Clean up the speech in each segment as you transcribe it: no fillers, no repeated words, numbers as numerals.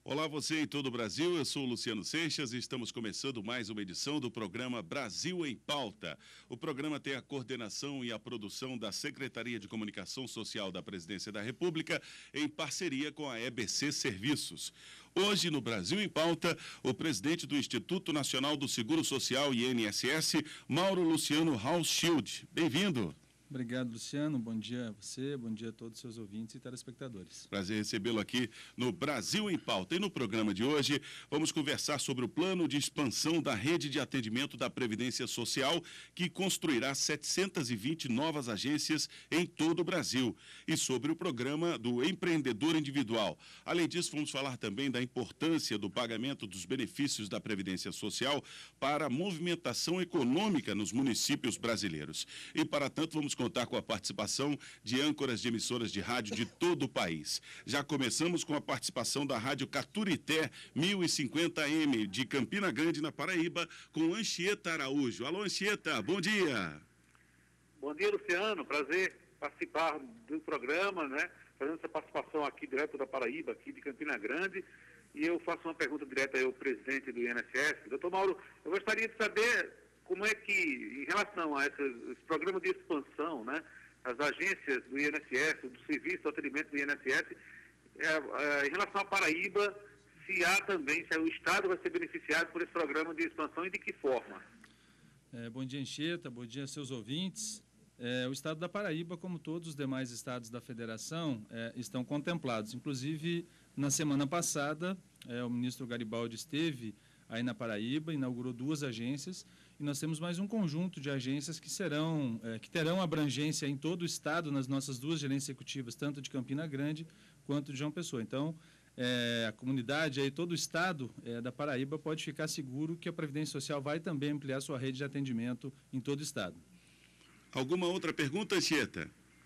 Olá você em todo o Brasil, eu sou o Luciano Seixas e estamos começando mais uma edição do programa Brasil em Pauta. O programa tem a coordenação e a produção da Secretaria de Comunicação Social da Presidência da República em parceria com a EBC Serviços. Hoje no Brasil em Pauta, o presidente do Instituto Nacional do Seguro Social, INSS, Mauro Luciano Hauschild. Bem-vindo. Obrigado, Luciano. Bom dia a você, bom dia a todos os seus ouvintes e telespectadores. Prazer recebê-lo aqui no Brasil em Pauta. E no programa de hoje, vamos conversar sobre o plano de expansão da rede de atendimento da Previdência Social, que construirá 720 novas agências em todo o Brasil, e sobre o programa do empreendedor individual. Além disso, vamos falar também da importância do pagamento dos benefícios da Previdência Social para a movimentação econômica nos municípios brasileiros. E, para tanto, vamos contar com a participação de âncoras de emissoras de rádio de todo o país. Já começamos com a participação da Rádio Caturité 1050M de Campina Grande, na Paraíba, com Anchieta Araújo. Alô, Anchieta, bom dia. Bom dia, Luciano. Prazer participar do programa, né? Fazendo essa participação aqui direto da Paraíba, aqui de Campina Grande. E eu faço uma pergunta direta ao presidente do INSS. Doutor Mauro, eu gostaria de saber como é que, em relação a esse programa de expansão, né, as agências do INSS, do Serviço de Atendimento do INSS, em relação à Paraíba, se há também, se o Estado vai ser beneficiado por esse programa de expansão e de que forma? Bom dia, Anchieta, bom dia a seus ouvintes. O Estado da Paraíba, como todos os demais estados da Federação, estão contemplados. Inclusive, na semana passada, o ministro Garibaldi esteve aí na Paraíba, inaugurou 2 agências, e nós temos mais um conjunto de agências que terão abrangência em todo o estado, nas nossas 2 gerências executivas, tanto de Campina Grande quanto de João Pessoa. Então, a comunidade, aí, todo o estado da Paraíba pode ficar seguro que a Previdência Social vai também ampliar sua rede de atendimento em todo o estado. Alguma outra pergunta, Anchieta?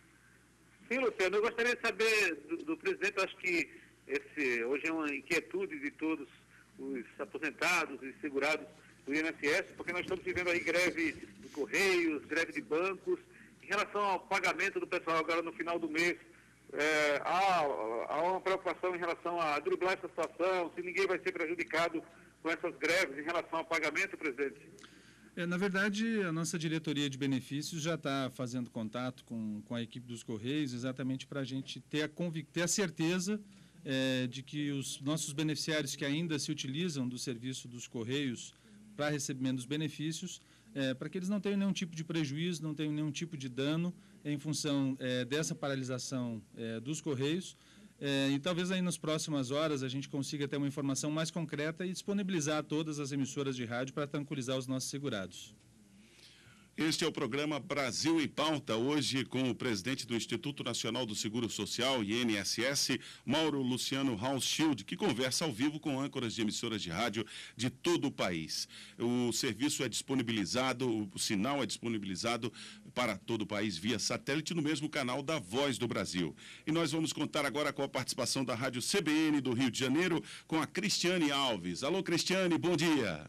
Sim, Luciano, eu gostaria de saber do presidente, acho que hoje é uma inquietude de todos os aposentados e segurados do INSS, porque nós estamos vivendo aí greve de Correios, greve de bancos. Em relação ao pagamento do pessoal agora no final do mês, há uma preocupação em relação a driblar essa situação, se ninguém vai ser prejudicado com essas greves em relação ao pagamento, presidente? Na verdade, a nossa diretoria de benefícios já está fazendo contato com a equipe dos Correios, exatamente para a gente ter a certeza de que os nossos beneficiários que ainda se utilizam do serviço dos Correios para recebimento dos benefícios, para que eles não tenham nenhum tipo de prejuízo, não tenham nenhum tipo de dano em função dessa paralisação dos Correios. E talvez aí nas próximas horas a gente consiga ter uma informação mais concreta e disponibilizar a todas as emissoras de rádio para tranquilizar os nossos segurados. Este é o programa Brasil em Pauta, hoje com o presidente do Instituto Nacional do Seguro Social, INSS, Mauro Luciano Hauschild, que conversa ao vivo com âncoras de emissoras de rádio de todo o país. O serviço é disponibilizado, o sinal é disponibilizado para todo o país via satélite no mesmo canal da Voz do Brasil. E nós vamos contar agora com a participação da Rádio CBN do Rio de Janeiro, com a Cristiane Alves. Alô, Cristiane, bom dia.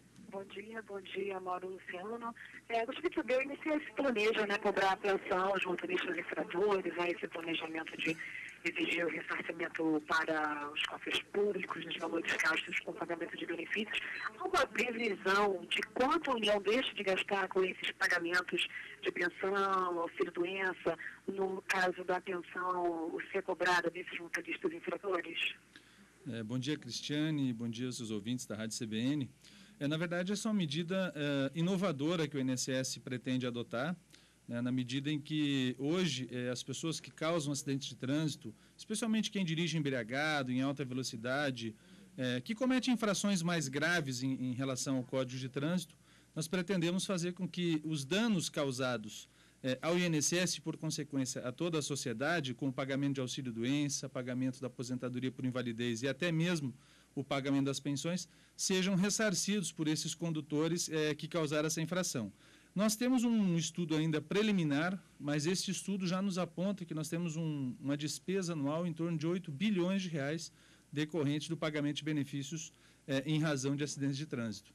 Bom dia, Mauro Luciano. Gostaria de saber, o INSS planeja, cobrar a pensão aos motoristas infratores, esse planejamento de exigir o ressarcimento para os cofres públicos, nos valores gastos com pagamento de benefícios. Há uma previsão de quanto a União deixa de gastar com esses pagamentos de pensão, auxílio-doença, no caso da pensão ser cobrada desses motoristas infratores? Bom dia, Cristiane, bom dia aos seus ouvintes da Rádio CBN. Na verdade, essa é uma medida inovadora que o INSS pretende adotar, na medida em que hoje as pessoas que causam acidentes de trânsito, especialmente quem dirige embriagado, em alta velocidade, que comete infrações mais graves em relação ao Código de Trânsito, nós pretendemos fazer com que os danos causados ao INSS, por consequência, a toda a sociedade, com o pagamento de auxílio-doença, pagamento da aposentadoria por invalidez e até mesmo o pagamento das pensões, sejam ressarcidos por esses condutores que causaram essa infração. Nós temos um estudo ainda preliminar, mas esse estudo já nos aponta que nós temos uma despesa anual em torno de 8 bilhões de reais decorrente do pagamento de benefícios em razão de acidentes de trânsito.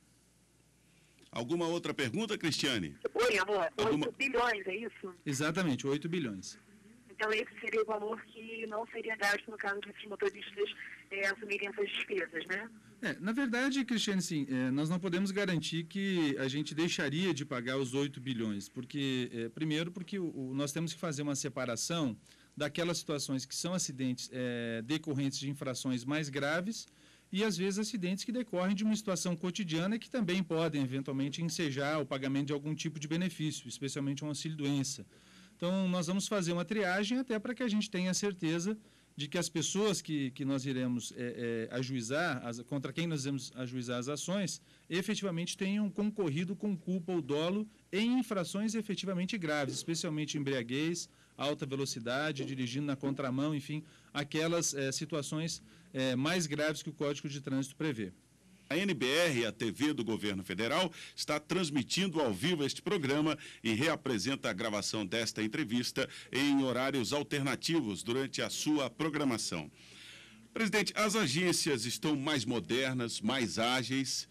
Alguma outra pergunta, Cristiane? Oi, amor. 8 bilhões, é isso? Exatamente, 8 bilhões. Então, esse seria o valor que não seria gasto no caso desses motoristas assumirem essas despesas, né? Na verdade, Cristiane, sim, nós não podemos garantir que a gente deixaria de pagar os 8 bilhões, porque, primeiro, porque nós temos que fazer uma separação daquelas situações que são acidentes decorrentes de infrações mais graves e, às vezes, acidentes que decorrem de uma situação cotidiana e que também podem, eventualmente, ensejar o pagamento de algum tipo de benefício, especialmente um auxílio-doença. Então, nós vamos fazer uma triagem até para que a gente tenha certeza de que as pessoas que nós iremos ajuizar, contra quem nós iremos ajuizar as ações, efetivamente tenham concorrido com culpa ou dolo em infrações efetivamente graves, especialmente embriaguez, alta velocidade, dirigindo na contramão, enfim, aquelas situações mais graves que o Código de Trânsito prevê. A NBR, a TV do Governo Federal, está transmitindo ao vivo este programa e reapresenta a gravação desta entrevista em horários alternativos durante a sua programação. Presidente, as agências estão mais modernas, mais ágeis.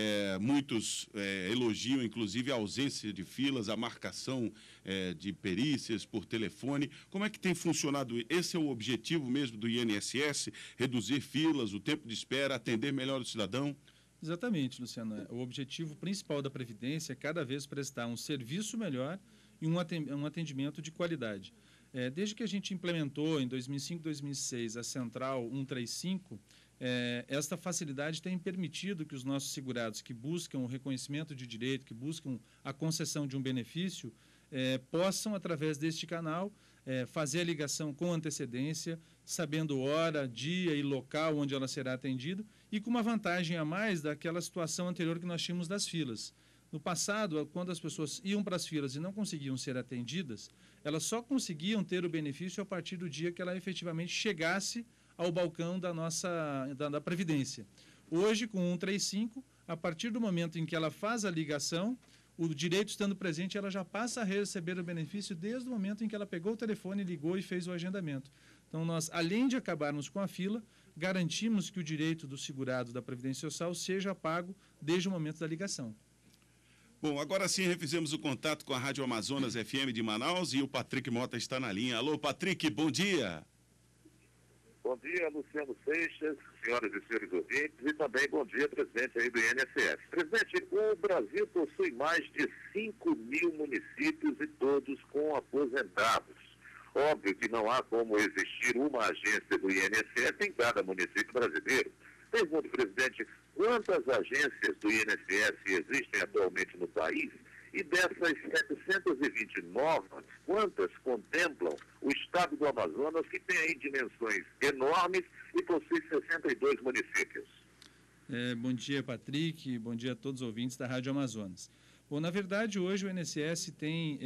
Muitos elogiam, inclusive, a ausência de filas, a marcação de perícias por telefone. Como é que tem funcionado? Esse é o objetivo mesmo do INSS? Reduzir filas, o tempo de espera, atender melhor o cidadão? Exatamente, Luciano. O objetivo principal da Previdência é cada vez prestar um serviço melhor e um atendimento de qualidade. Desde que a gente implementou em 2005 e 2006 a Central 135, esta facilidade tem permitido que os nossos segurados que buscam o reconhecimento de direito, que buscam a concessão de um benefício, possam, através deste canal, fazer a ligação com antecedência, sabendo hora, dia e local onde ela será atendida e com uma vantagem a mais daquela situação anterior que nós tínhamos das filas. No passado, quando as pessoas iam para as filas e não conseguiam ser atendidas, elas só conseguiam ter o benefício a partir do dia que ela efetivamente chegasse ao balcão da Previdência. Hoje, com o 135, a partir do momento em que ela faz a ligação, o direito estando presente, ela já passa a receber o benefício desde o momento em que ela pegou o telefone, ligou e fez o agendamento. Então, nós, além de acabarmos com a fila, garantimos que o direito do segurado da Previdência Social seja pago desde o momento da ligação. Bom, agora sim refizemos o contato com a Rádio Amazonas FM de Manaus e o Patrick Mota está na linha. Alô, Patrick, bom dia. Bom dia, Luciano Seixas, senhoras e senhores ouvintes, e também bom dia, presidente aí do INSS. Presidente, o Brasil possui mais de 5 mil municípios e todos com aposentados. Óbvio que não há como existir uma agência do INSS em cada município brasileiro. Pergunto, presidente, quantas agências do INSS existem atualmente no país? E dessas 729, quantas contemplam o estado do Amazonas, que tem aí dimensões enormes e possui 62 municípios? Bom dia, Patrick. Bom dia a todos os ouvintes da Rádio Amazonas. Bom, na verdade, hoje o INSS tem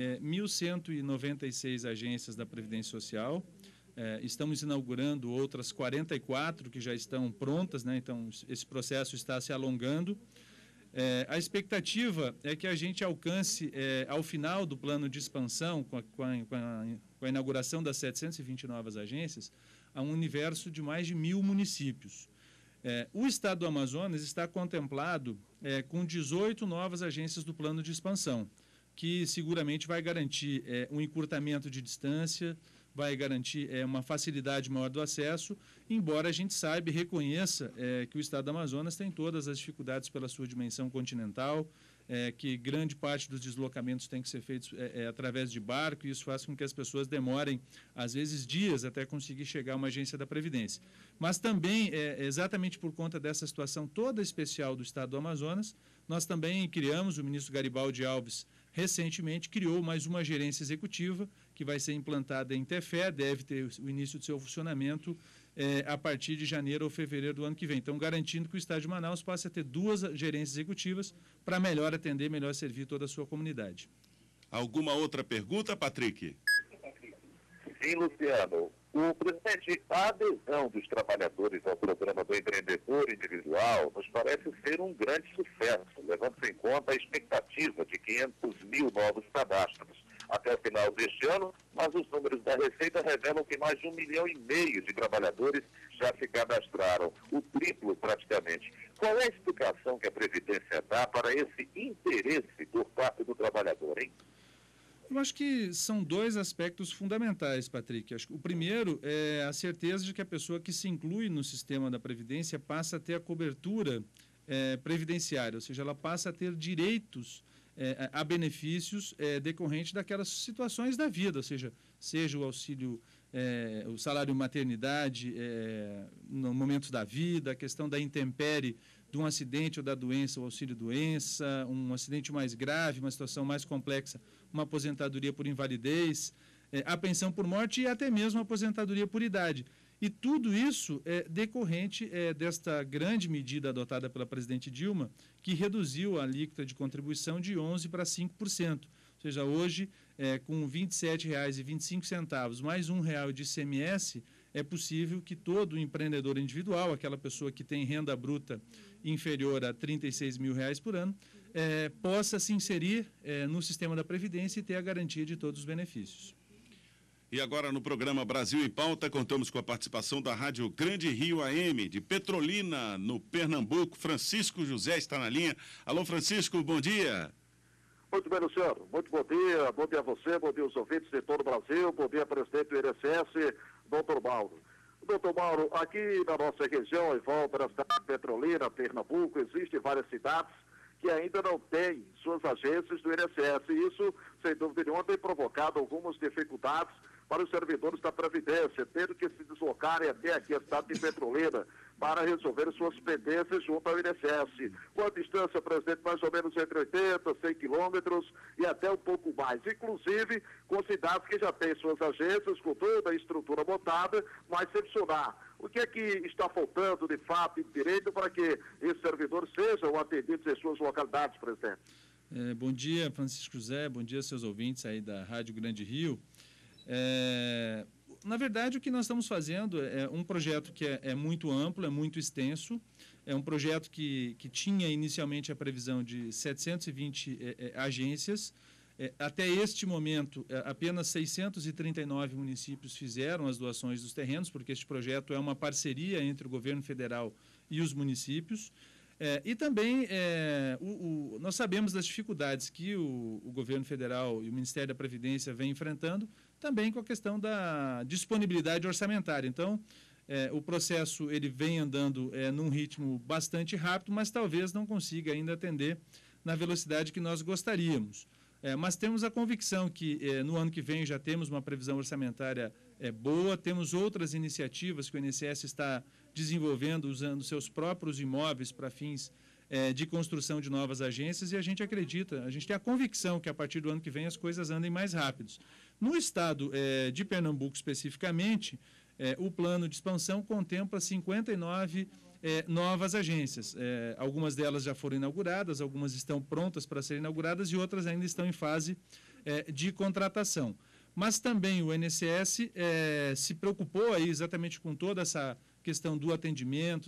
1.196 agências da Previdência Social. Estamos inaugurando outras 44 que já estão prontas, né? Então, esse processo está se alongando. A expectativa é que a gente alcance, ao final do plano de expansão, com a inauguração das 720 novas agências, a um universo de mais de 1.000 municípios. O Estado do Amazonas está contemplado com 18 novas agências do plano de expansão, que seguramente vai garantir um encurtamento de distância, vai garantir uma facilidade maior do acesso, embora a gente saiba e reconheça que o Estado do Amazonas tem todas as dificuldades pela sua dimensão continental, que grande parte dos deslocamentos tem que ser feitos através de barco, e isso faz com que as pessoas demorem, às vezes, dias até conseguir chegar a uma agência da Previdência. Mas também, exatamente por conta dessa situação toda especial do Estado do Amazonas, nós também criamos, o ministro Garibaldi Alves, recentemente, criou mais uma gerência executiva, que vai ser implantada em Tefé, deve ter o início do seu funcionamento a partir de janeiro ou fevereiro do ano que vem. Então, garantindo que o Estado de Manaus passe a ter 2 gerências executivas para melhor atender, melhor servir toda a sua comunidade. Alguma outra pergunta, Patrick? Sim, Luciano. O presidente, a adesão dos trabalhadores ao programa do empreendedor individual nos parece ser um grande sucesso, levando-se em conta a expectativa de 500 mil novos cadastros até o final deste ano, mas os números da Receita revelam que mais de 1,5 milhão de trabalhadores já se cadastraram, o triplo praticamente. Qual é a explicação que a Previdência dá para esse interesse por parte do trabalhador, hein? Eu acho que são dois aspectos fundamentais, Patrick. Acho que o primeiro é a certeza de que a pessoa que se inclui no sistema da Previdência passa a ter a cobertura previdenciária, ou seja, ela passa a ter direitos a benefícios decorrentes daquelas situações da vida, ou seja o auxílio, o salário maternidade no momentos da vida, a questão da intempérie, de um acidente ou da doença, o auxílio-doença, um acidente mais grave, uma situação mais complexa, uma aposentadoria por invalidez, a pensão por morte e até mesmo a aposentadoria por idade. E tudo isso é decorrente desta grande medida adotada pela presidente Dilma, que reduziu a alíquota de contribuição de 11% para 5%. Ou seja, hoje, com R$ 27,25 mais R$ 1,00 de ICMS, é possível que todo empreendedor individual, aquela pessoa que tem renda bruta inferior a R$ 36 mil por ano, possa se inserir no sistema da Previdência e ter a garantia de todos os benefícios. E agora no programa Brasil em Pauta, contamos com a participação da Rádio Grande Rio AM, de Petrolina, no Pernambuco. Francisco José está na linha. Alô, Francisco, bom dia. Muito bem, Luciano. Muito bom dia a você, bom dia aos ouvintes de todo o Brasil, bom dia, presidente do INSS, doutor Mauro. Doutor Mauro, aqui na nossa região, em volta da cidade de Petrolina, Pernambuco, existem várias cidades que ainda não têm suas agências do INSS. E isso, sem dúvida nenhuma, tem provocado algumas dificuldades para os servidores da Previdência, tendo que se deslocarem até aqui a cidade de Petrolina para resolver suas pendências junto ao INSS. Com a distância, presidente, mais ou menos entre 80, 100 quilômetros e até um pouco mais. Inclusive, com cidades que já têm suas agências, com toda a estrutura montada, mas sem funcionar. O que é que está faltando, de fato, em direito para que esses servidores sejam atendidos em suas localidades, presidente? Bom dia, Francisco José, bom dia, seus ouvintes aí da Rádio Grande Rio. Na verdade, o que nós estamos fazendo é um projeto que é muito amplo, é muito extenso, é um projeto que tinha inicialmente a previsão de 720 agências. Até este momento, apenas 639 municípios fizeram as doações dos terrenos, porque este projeto é uma parceria entre o governo federal e os municípios. E também nós sabemos das dificuldades que o governo federal e o Ministério da Previdência vem enfrentando, também com a questão da disponibilidade orçamentária. Então, o processo ele vem andando num ritmo bastante rápido, mas talvez não consiga ainda atender na velocidade que nós gostaríamos. Mas temos a convicção que no ano que vem já temos uma previsão orçamentária boa, temos outras iniciativas que o INSS está desenvolvendo, usando seus próprios imóveis para fins de construção de novas agências, e a gente acredita, a gente tem a convicção que a partir do ano que vem as coisas andem mais rápidos. No estado de Pernambuco especificamente, o plano de expansão contempla 59 novas agências. Algumas delas já foram inauguradas, algumas estão prontas para serem inauguradas e outras ainda estão em fase de contratação. Mas também o INSS se preocupou aí exatamente com toda essa questão do atendimento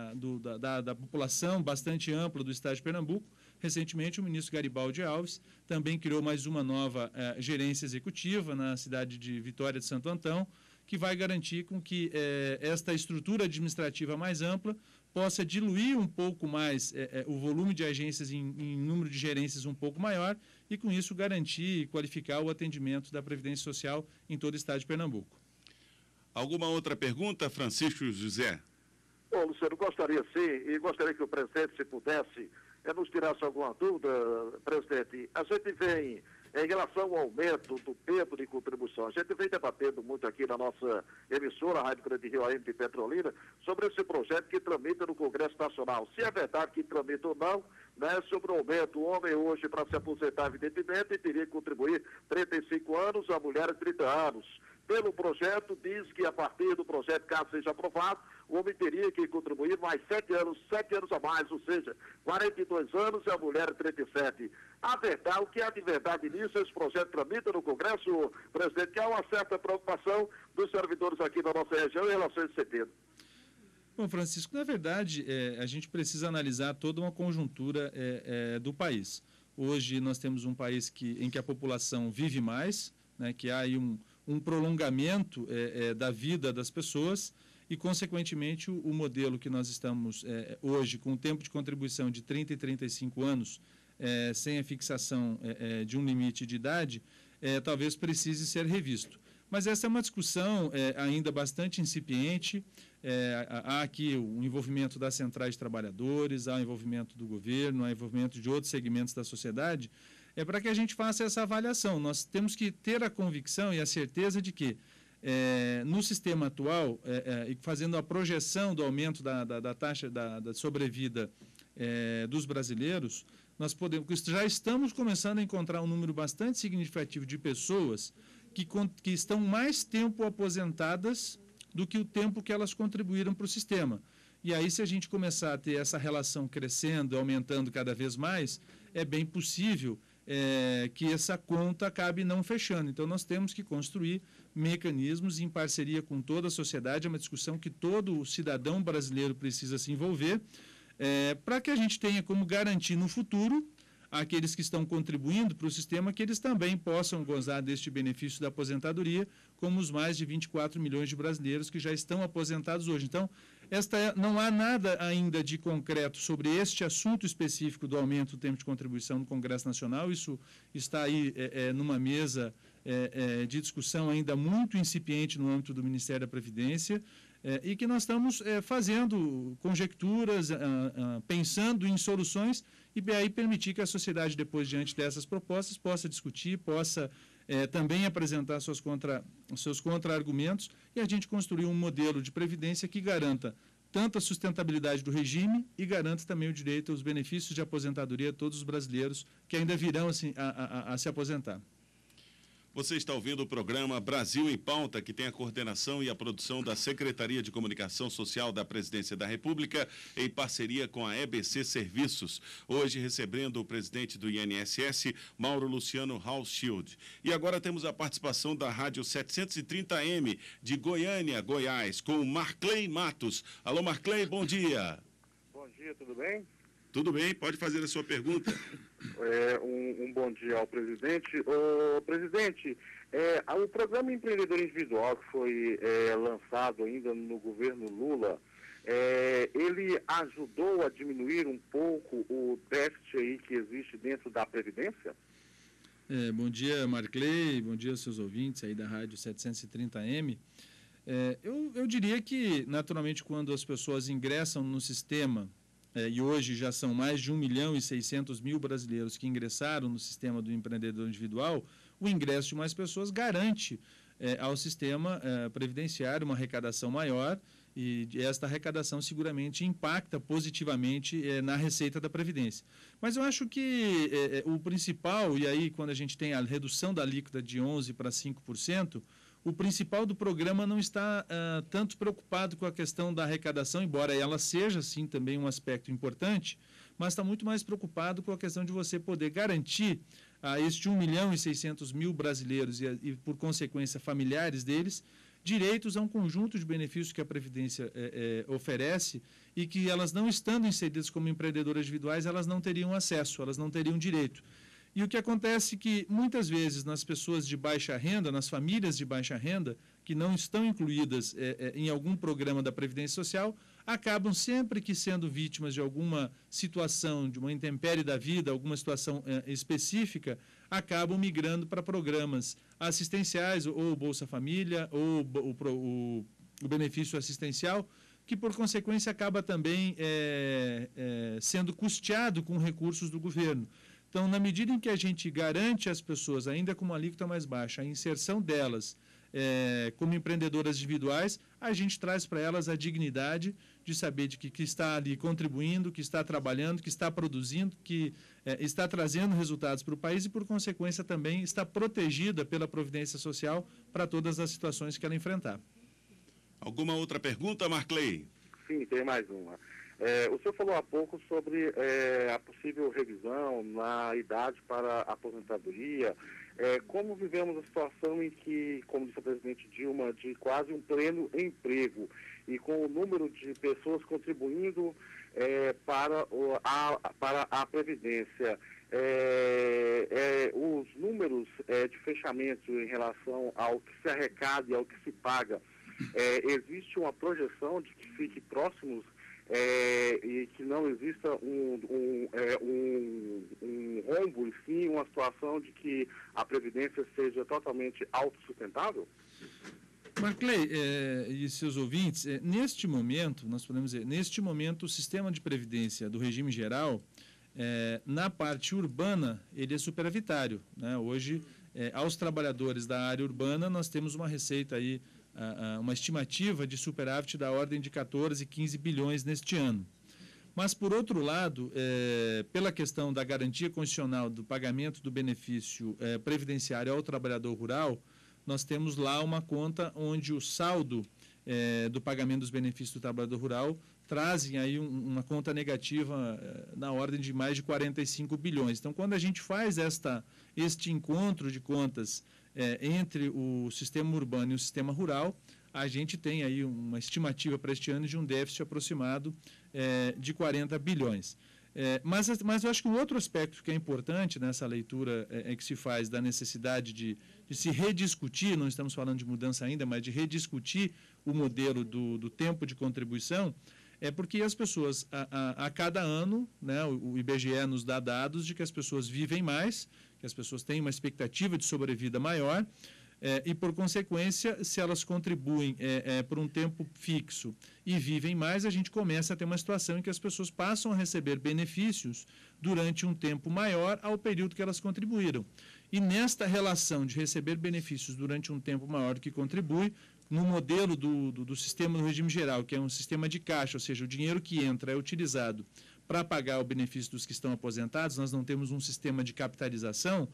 da população bastante ampla do estado de Pernambuco. Recentemente, o ministro Garibaldi Alves também criou mais uma nova gerência executiva na cidade de Vitória de Santo Antão, que vai garantir com que esta estrutura administrativa mais ampla possa diluir um pouco mais o volume de agências em número de gerências um pouco maior e, com isso, garantir e qualificar o atendimento da Previdência Social em todo o estado de Pernambuco. Alguma outra pergunta, Francisco José? Bom, Luciano, gostaria sim, e gostaria que o presidente, se pudesse, nos tirasse alguma dúvida, presidente. A gente vem, em relação ao aumento do tempo de contribuição, a gente vem debatendo muito aqui na nossa emissora, a Rádio Grande Rio AM de Petrolina, sobre esse projeto que tramita no Congresso Nacional. Se é verdade que tramita ou não, sobre o aumento, o homem hoje, para se aposentar, evidentemente, teria que contribuir 35 anos, a mulher 30 anos. Pelo projeto, diz que a partir do projeto, caso seja aprovado, o homem teria que contribuir mais 7 anos a mais, ou seja, 42 anos e a mulher 37. O que há de verdade nisso, esse projeto tramita no Congresso, presidente, que há uma certa preocupação dos servidores aqui da nossa região em relação a esse sentido. Bom, Francisco, na verdade, a gente precisa analisar toda uma conjuntura do país. Hoje nós temos um país em que a população vive mais, né, que há aí um prolongamento da vida das pessoas e, consequentemente, o modelo que nós estamos hoje, com o tempo de contribuição de 30 e 35 anos, sem a fixação de um limite de idade, talvez precise ser revisto. Mas essa é uma discussão ainda bastante incipiente. Há aqui o envolvimento das centrais de trabalhadores, há o envolvimento do governo, há o envolvimento de outros segmentos da sociedade, para que a gente faça essa avaliação. Nós temos que ter a convicção e a certeza de que, no sistema atual, fazendo a projeção do aumento da taxa da sobrevida dos brasileiros, nós já estamos começando a encontrar um número bastante significativo de pessoas que estão mais tempo aposentadas do que o tempo que elas contribuíram para o sistema. E aí, se a gente começar a ter essa relação crescendo, aumentando cada vez mais, é bem possível que essa conta acabe não fechando. Então, nós temos que construir mecanismos em parceria com toda a sociedade, é uma discussão que todo cidadão brasileiro precisa se envolver, para que a gente tenha como garantir no futuro aqueles que estão contribuindo para o sistema, que eles também possam gozar deste benefício da aposentadoria, como os mais de 24 milhões de brasileiros que já estão aposentados hoje. Então, não há nada ainda de concreto sobre este assunto específico do aumento do tempo de contribuição no Congresso Nacional. Isso está aí numa mesa de discussão ainda muito incipiente no âmbito do Ministério da Previdência, e que nós estamos fazendo conjecturas, pensando em soluções, e aí permitir que a sociedade, depois, diante dessas propostas, possa discutir, possa também apresentar seus contra-argumentos, e a gente construir um modelo de previdência que garanta tanto a sustentabilidade do regime e garanta também o direito aos benefícios de aposentadoria a todos os brasileiros que ainda virão assim, a se aposentar. Você está ouvindo o programa Brasil em Pauta, que tem a coordenação e a produção da Secretaria de Comunicação Social da Presidência da República, em parceria com a EBC Serviços. Hoje recebendo o presidente do INSS, Mauro Luciano Hauschild. E agora temos a participação da Rádio 730M de Goiânia, Goiás, com o Marclay Matos. Alô, Marclay, bom dia. Bom dia, tudo bem? Tudo bem, pode fazer a sua pergunta. Um bom dia ao presidente. Presidente, o programa Empreendedor Individual que foi lançado ainda no governo Lula, ele ajudou a diminuir um pouco o déficit aí que existe dentro da Previdência? Bom dia, Marclay, bom dia aos seus ouvintes aí da Rádio 730M. Eu diria que, naturalmente, quando as pessoas ingressam no sistema, e hoje já são mais de 1.600.000 brasileiros que ingressaram no sistema do empreendedor individual, o ingresso de mais pessoas garante ao sistema previdenciário uma arrecadação maior, e esta arrecadação seguramente impacta positivamente na receita da Previdência. Mas eu acho que o principal, e aí quando a gente tem a redução da alíquota de 11% para 5%, o principal do programa não está tanto preocupado com a questão da arrecadação, embora ela seja, sim, também um aspecto importante, mas está muito mais preocupado com a questão de você poder garantir a este 1.600.000 brasileiros e, por consequência, familiares deles, direitos a um conjunto de benefícios que a Previdência oferece e que, elas não estando inseridas como empreendedoras individuais, elas não teriam acesso, elas não teriam direito. E o que acontece é que, muitas vezes, nas pessoas de baixa renda, nas famílias de baixa renda, que não estão incluídas em algum programa da Previdência Social, acabam sempre que sendo vítimas de alguma situação, de uma intempérie da vida, alguma situação específica, acabam migrando para programas assistenciais, ou Bolsa Família, ou o benefício assistencial, que, por consequência, acaba também sendo custeado com recursos do governo. Então, na medida em que a gente garante às pessoas, ainda com uma alíquota mais baixa, a inserção delas como empreendedoras individuais, a gente traz para elas a dignidade de saber de que está ali contribuindo, que está trabalhando, que está produzindo, que está trazendo resultados para o país e, por consequência, também está protegida pela Previdência Social para todas as situações que ela enfrentar. Alguma outra pergunta, Marclay? Sim, tem mais uma. O senhor falou há pouco sobre a possível revisão na idade para a aposentadoria. Como vivemos a situação em que, como disse a presidente Dilma, de quase um pleno emprego e com o número de pessoas contribuindo para a Previdência, os números de fechamento em relação ao que se arrecada e ao que se paga, existe uma projeção de que fique próximos e que não exista um rombo, e sim uma situação de que a Previdência seja totalmente autossustentável? Marclay e seus ouvintes, neste momento, nós podemos dizer, neste momento o sistema de previdência do regime geral, na parte urbana, ele é superavitário, né? Hoje, aos trabalhadores da área urbana, nós temos uma receita aí, uma estimativa de superávit da ordem de 14, 15 bilhões neste ano. Mas, por outro lado, pela questão da garantia constitucional do pagamento do benefício previdenciário ao trabalhador rural, nós temos lá uma conta onde o saldo do pagamento dos benefícios do trabalhador rural trazem aí uma conta negativa na ordem de mais de 45 bilhões. Então, quando a gente faz este encontro de contas entre o sistema urbano e o sistema rural, a gente tem aí uma estimativa para este ano de um déficit aproximado de 40 bilhões. Mas eu acho que um outro aspecto que é importante nessa leitura que se faz da necessidade de se rediscutir, não estamos falando de mudança ainda, mas de rediscutir o modelo do tempo de contribuição, é porque as pessoas, a cada ano, né, o IBGE nos dá dados de que as pessoas vivem mais, que as pessoas têm uma expectativa de sobrevida maior, e, por consequência, se elas contribuem por um tempo fixo e vivem mais, a gente começa a ter uma situação em que as pessoas passam a receber benefícios durante um tempo maior ao período que elas contribuíram. E nesta relação de receber benefícios durante um tempo maior do que contribui, no modelo do sistema do regime geral, que é um sistema de caixa, ou seja, o dinheiro que entra é utilizado para pagar o benefício dos que estão aposentados, nós não temos um sistema de capitalização.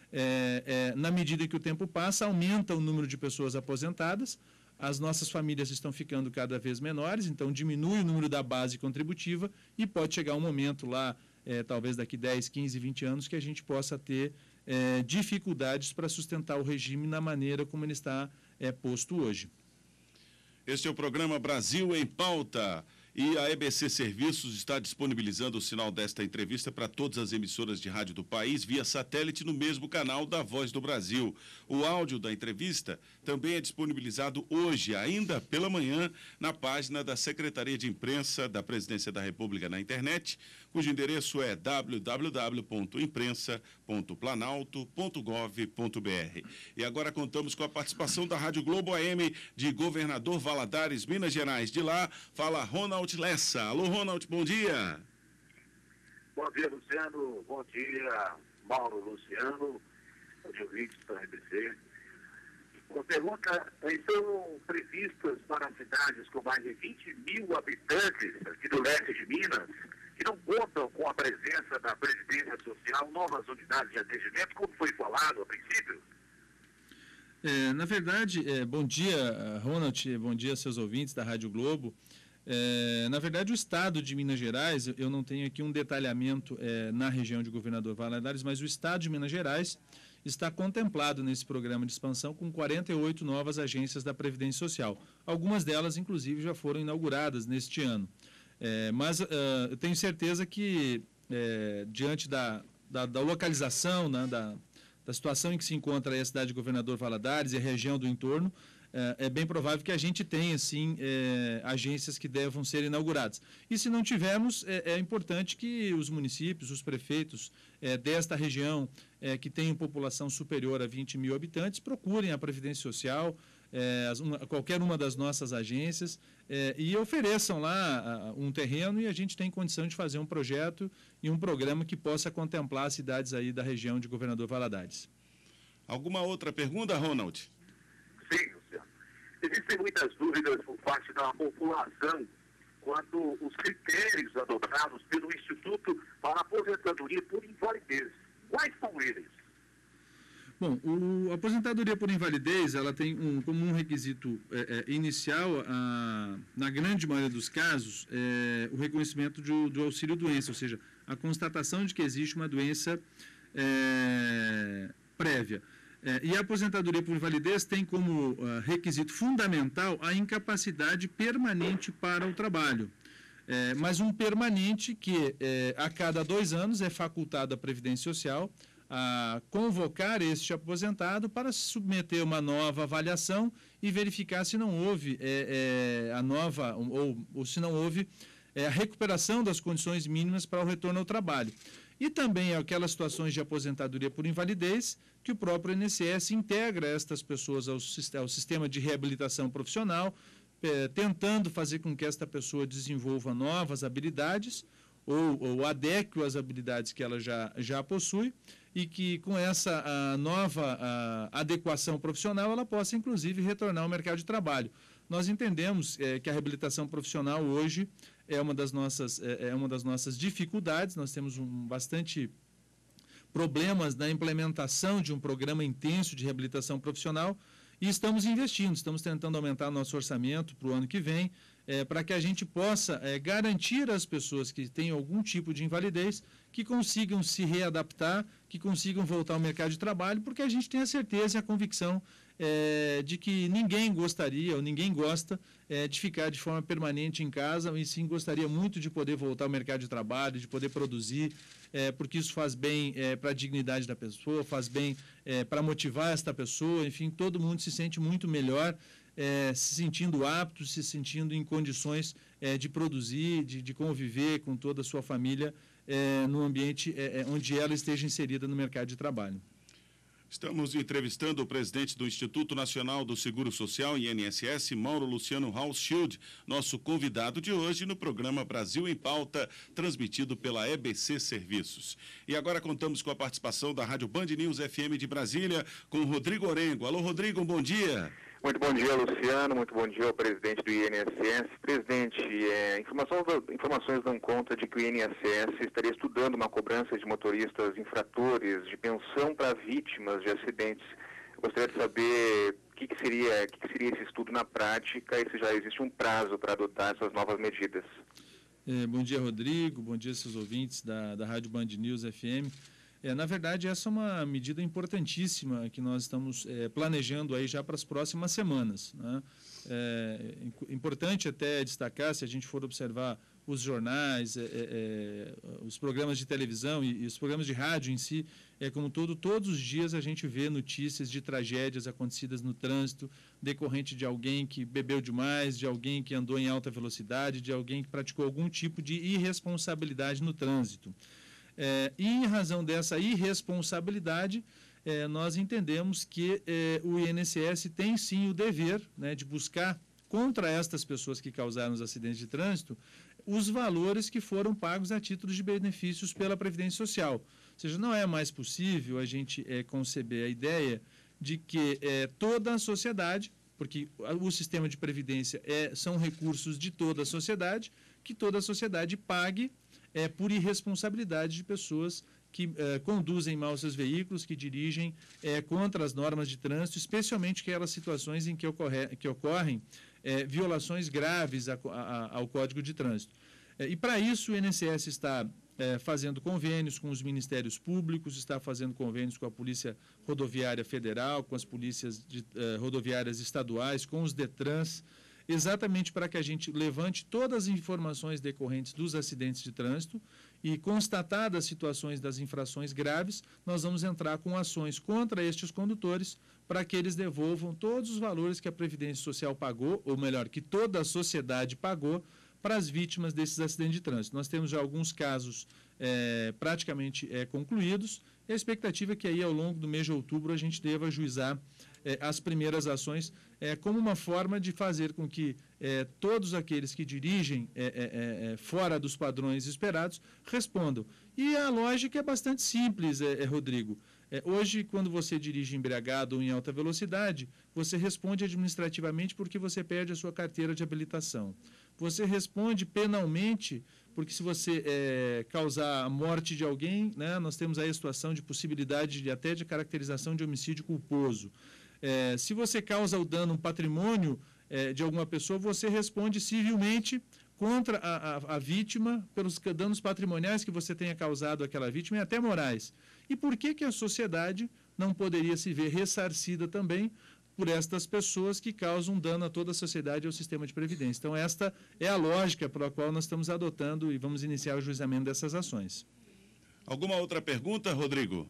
Na medida que o tempo passa, aumenta o número de pessoas aposentadas, as nossas famílias estão ficando cada vez menores, então diminui o número da base contributiva e pode chegar um momento lá, talvez daqui 10, 15, 20 anos, que a gente possa ter dificuldades para sustentar o regime na maneira como ele está posto hoje. Este é o programa Brasil em Pauta. E a EBC Serviços está disponibilizando o sinal desta entrevista para todas as emissoras de rádio do país via satélite no mesmo canal da Voz do Brasil. O áudio da entrevista também é disponibilizado hoje, ainda pela manhã, na página da Secretaria de Imprensa da Presidência da República na internet, cujo endereço é www.imprensa.planalto.gov.br. E agora contamos com a participação da Rádio Globo AM de Governador Valadares, Minas Gerais. De lá, fala Ronald Lessa. Alô, Ronald, bom dia. Bom dia, Luciano. Bom dia, Mauro Luciano, de ouvintes da RBC. Uma pergunta, estão previstas para cidades com mais de 20 mil habitantes aqui do leste de Minas, que não contam com a presença da Previdência Social, novas unidades de atendimento, como foi falado a princípio? Na verdade, bom dia, Ronald, bom dia a seus ouvintes da Rádio Globo. Na verdade, o Estado de Minas Gerais, eu não tenho aqui um detalhamento na região de Governador Valadares, mas o Estado de Minas Gerais está contemplado nesse programa de expansão com 48 novas agências da Previdência Social. Algumas delas, inclusive, já foram inauguradas neste ano. Mas eu tenho certeza que, diante da localização, né, da situação em que se encontra aí a cidade de Governador Valadares e a região do entorno, é bem provável que a gente tenha, sim, agências que devam ser inauguradas. E se não tivermos, é importante que os municípios, os prefeitos desta região, que tem população superior a 20 mil habitantes, procurem a Previdência Social, qualquer uma das nossas agências, e ofereçam lá um terreno, e a gente tem condição de fazer um projeto e um programa que possa contemplar as cidades aí da região de Governador Valadares. Alguma outra pergunta, Ronald? Sim, Luciano. Existem muitas dúvidas por parte da população quanto aos critérios adotados pelo Instituto para a Aposentadoria por Invalidez. Quais são eles? Bom, a aposentadoria por invalidez, ela tem como um requisito inicial, na grande maioria dos casos, o reconhecimento do auxílio-doença, ou seja, a constatação de que existe uma doença prévia. E a aposentadoria por invalidez tem como requisito fundamental a incapacidade permanente para o trabalho. Mas um permanente que, a cada 2 anos, é facultado à Previdência Social a convocar este aposentado para se submeter a uma nova avaliação e verificar se não houve ou se não houve a recuperação das condições mínimas para o retorno ao trabalho. e também aquelas situações de aposentadoria por invalidez, que o próprio INSS integra estas pessoas ao sistema de reabilitação profissional, tentando fazer com que esta pessoa desenvolva novas habilidades ou adeque às habilidades que ela já possui, e que com essa nova adequação profissional ela possa, inclusive, retornar ao mercado de trabalho. Nós entendemos que a reabilitação profissional hoje é uma das nossas dificuldades. Nós temos bastante problemas na implementação de um programa intenso de reabilitação profissional e estamos investindo, estamos tentando aumentar nosso orçamento para o ano que vem, para que a gente possa garantir às pessoas que têm algum tipo de invalidez que consigam se readaptar, que consigam voltar ao mercado de trabalho, porque a gente tem a certeza e a convicção de que ninguém gostaria ou ninguém gosta de ficar de forma permanente em casa, e sim gostaria muito de poder voltar ao mercado de trabalho, de poder produzir, porque isso faz bem para a dignidade da pessoa, faz bem para motivar esta pessoa, enfim, todo mundo se sente muito melhor, se sentindo apto, se sentindo em condições de produzir, de conviver com toda a sua família no ambiente onde ela esteja inserida no mercado de trabalho. Estamos entrevistando o presidente do Instituto Nacional do Seguro Social, INSS, Mauro Luciano Hauschild, nosso convidado de hoje no programa Brasil em Pauta, transmitido pela EBC Serviços. E agora contamos com a participação da Rádio Band News FM de Brasília, com o Rodrigo Orengo. Alô, Rodrigo, bom dia. Muito bom dia, Luciano. Muito bom dia ao presidente do INSS. Presidente, informações dão conta de que o INSS estaria estudando uma cobrança de motoristas infratores de pensão para vítimas de acidentes. Eu gostaria de saber o que seria esse estudo na prática e se já existe um prazo para adotar essas novas medidas. Bom dia, Rodrigo. Bom dia, seus ouvintes da Rádio Band News FM. Na verdade, essa é uma medida importantíssima que nós estamos planejando aí já para as próximas semanas, né? Importante até destacar, se a gente for observar os jornais, os programas de televisão e os programas de rádio em si, como todos os dias a gente vê notícias de tragédias acontecidas no trânsito, decorrente de alguém que bebeu demais, de alguém que andou em alta velocidade, de alguém que praticou algum tipo de irresponsabilidade no trânsito. E em razão dessa irresponsabilidade, nós entendemos que o INSS tem sim o dever, né, de buscar contra estas pessoas que causaram os acidentes de trânsito os valores que foram pagos a título de benefícios pela Previdência Social. Ou seja, não é mais possível a gente conceber a ideia de que toda a sociedade, porque o sistema de previdência são recursos de toda a sociedade, que toda a sociedade pague por irresponsabilidade de pessoas que conduzem mal seus veículos, que dirigem contra as normas de trânsito, especialmente aquelas situações em que ocorrem violações graves ao Código de Trânsito. E para isso o INSS está fazendo convênios com os ministérios públicos, está fazendo convênios com a Polícia Rodoviária Federal, com as polícias rodoviárias estaduais, com os DETRANs, exatamente para que a gente levante todas as informações decorrentes dos acidentes de trânsito e, constatadas as situações das infrações graves, nós vamos entrar com ações contra estes condutores para que eles devolvam todos os valores que a Previdência Social pagou, ou melhor, que toda a sociedade pagou para as vítimas desses acidentes de trânsito. Nós temos já alguns casos praticamente concluídos, e a expectativa é que aí ao longo do mês de outubro a gente deva ajuizar as primeiras ações como uma forma de fazer com que todos aqueles que dirigem fora dos padrões esperados respondam. E a lógica é bastante simples, Rodrigo. Hoje, quando você dirige embriagado ou em alta velocidade, você responde administrativamente porque você perde a sua carteira de habilitação. Você responde penalmente porque se você causar a morte de alguém, né, nós temos aí a situação de possibilidade até de caracterização de homicídio culposo. Se você causa o dano a um patrimônio de alguma pessoa, você responde civilmente contra a vítima pelos danos patrimoniais que você tenha causado àquela vítima e até morais. E por que a sociedade não poderia se ver ressarcida também por estas pessoas que causam dano a toda a sociedade e ao sistema de previdência? Então, esta é a lógica pela qual nós estamos adotando e vamos iniciar o juizamento dessas ações. Alguma outra pergunta, Rodrigo?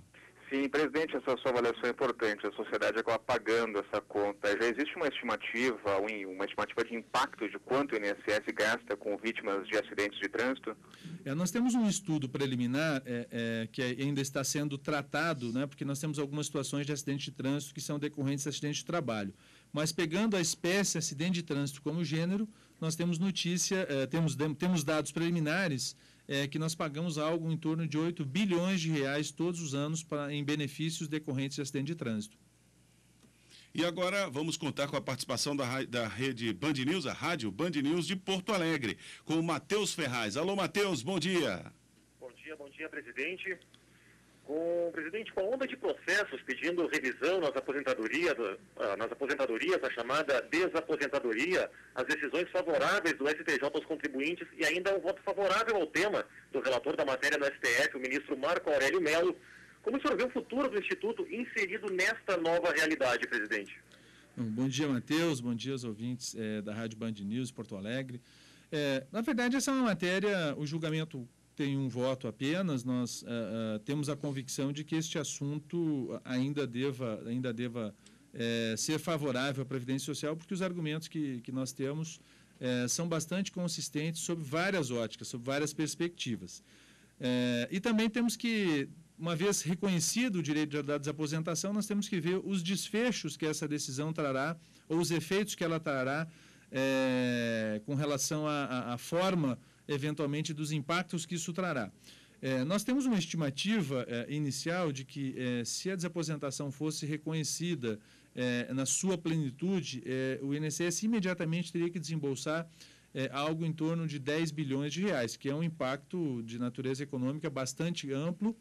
Sim, presidente, essa sua avaliação é importante. A sociedade acaba pagando essa conta. Já existe uma estimativa de impacto de quanto o INSS gasta com vítimas de acidentes de trânsito? Nós temos um estudo preliminar que ainda está sendo tratado, né, porque nós temos algumas situações de acidente de trânsito que são decorrentes de acidente de trabalho. Mas pegando a espécie acidente de trânsito como gênero, nós temos notícia, temos dados preliminares que nós pagamos algo em torno de 8 bilhões de reais todos os anos em benefícios decorrentes de acidente de trânsito. E agora vamos contar com a participação da rede Band News, a rádio Band News de Porto Alegre, com o Matheus Ferraz. Alô, Matheus, bom dia. Bom dia, presidente. Presidente, com a onda de processos pedindo revisão nas aposentadorias, a chamada desaposentadoria, as decisões favoráveis do STJ aos contribuintes e ainda um voto favorável ao tema do relator da matéria no STF, o ministro Marco Aurélio Mello, como o senhor vê o futuro do Instituto inserido nesta nova realidade, presidente? Bom dia, Matheus, bom dia aos ouvintes da Rádio Band News Porto Alegre. Na verdade, essa é uma matéria, o julgamento tem um voto apenas, nós temos a convicção de que este assunto ainda deva ser favorável à Previdência Social, porque os argumentos que nós temos são bastante consistentes sobre várias óticas, sobre várias perspectivas. E também temos que, uma vez reconhecido o direito da desaposentação, nós temos que ver os desfechos que essa decisão trará, ou os efeitos que ela trará com relação à forma, eventualmente, dos impactos que isso trará. Nós temos uma estimativa inicial de que, se a desaposentação fosse reconhecida na sua plenitude, o INSS imediatamente teria que desembolsar algo em torno de 10 bilhões de reais, que é um impacto de natureza econômica bastante amplo,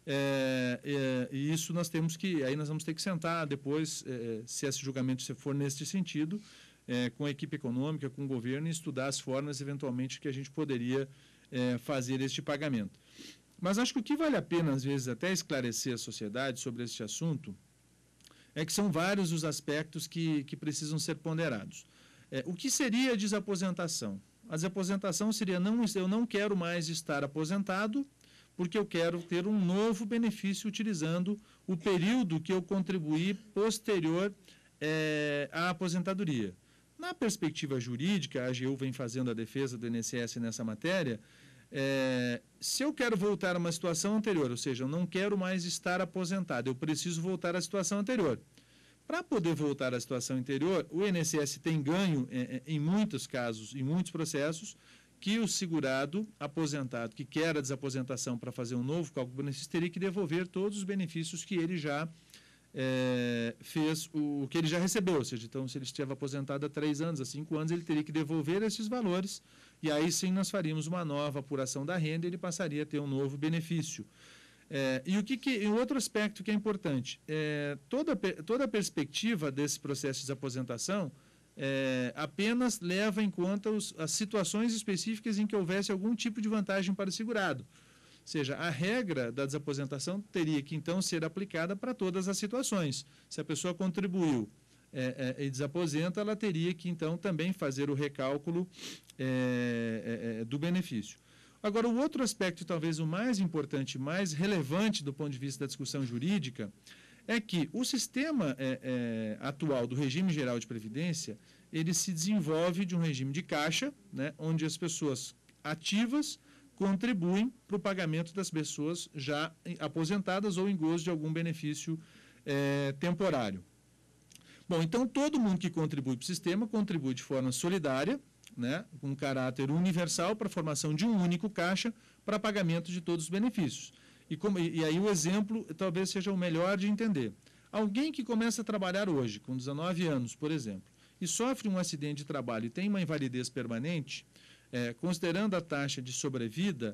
e isso nós vamos ter que sentar depois, se esse julgamento for nesse sentido, com a equipe econômica, com o governo, e estudar as formas, eventualmente, que a gente poderia fazer este pagamento. Mas acho que o que vale a pena, às vezes, até esclarecer a sociedade sobre este assunto, é que são vários os aspectos que precisam ser ponderados. O que seria a desaposentação? A desaposentação seria, eu não quero mais estar aposentado, porque eu quero ter um novo benefício utilizando o período que eu contribuí posterior à aposentadoria. Na perspectiva jurídica, a AGU vem fazendo a defesa do INSS nessa matéria, se eu quero voltar a uma situação anterior, ou seja, eu não quero mais estar aposentado, eu preciso voltar à situação anterior. Para poder voltar à situação anterior, o INSS tem ganho, em muitos casos, em muitos processos, que o segurado aposentado que quer a desaposentação para fazer um novo cálculo de benefício teria que devolver todos os benefícios que ele já fez, o que ele já recebeu, ou seja, então, se ele esteve aposentado há 3 anos, há 5 anos, ele teria que devolver esses valores, e aí sim nós faríamos uma nova apuração da renda e ele passaria a ter um novo benefício. E o outro aspecto que é importante, toda a perspectiva desse processo de desaposentação apenas leva em conta as situações específicas em que houvesse algum tipo de vantagem para o segurado. Ou seja, a regra da desaposentação teria que, então, ser aplicada para todas as situações. Se a pessoa contribuiu e desaposenta, ela teria que, então, também fazer o recálculo do benefício. Agora, o outro aspecto, talvez o mais importante, mais relevante do ponto de vista da discussão jurídica, é que o sistema atual do regime geral de previdência, ele se desenvolve de um regime de caixa, né, onde as pessoas ativas contribuem para o pagamento das pessoas já aposentadas ou em gozo de algum benefício temporário. Bom, então todo mundo que contribui para o sistema contribui de forma solidária, né, com caráter universal para a formação de um único caixa para pagamento de todos os benefícios. E aí o exemplo talvez seja o melhor de entender. Alguém que começa a trabalhar hoje, com 19 anos, por exemplo, e sofre um acidente de trabalho e tem uma invalidez permanente, considerando a taxa de sobrevida,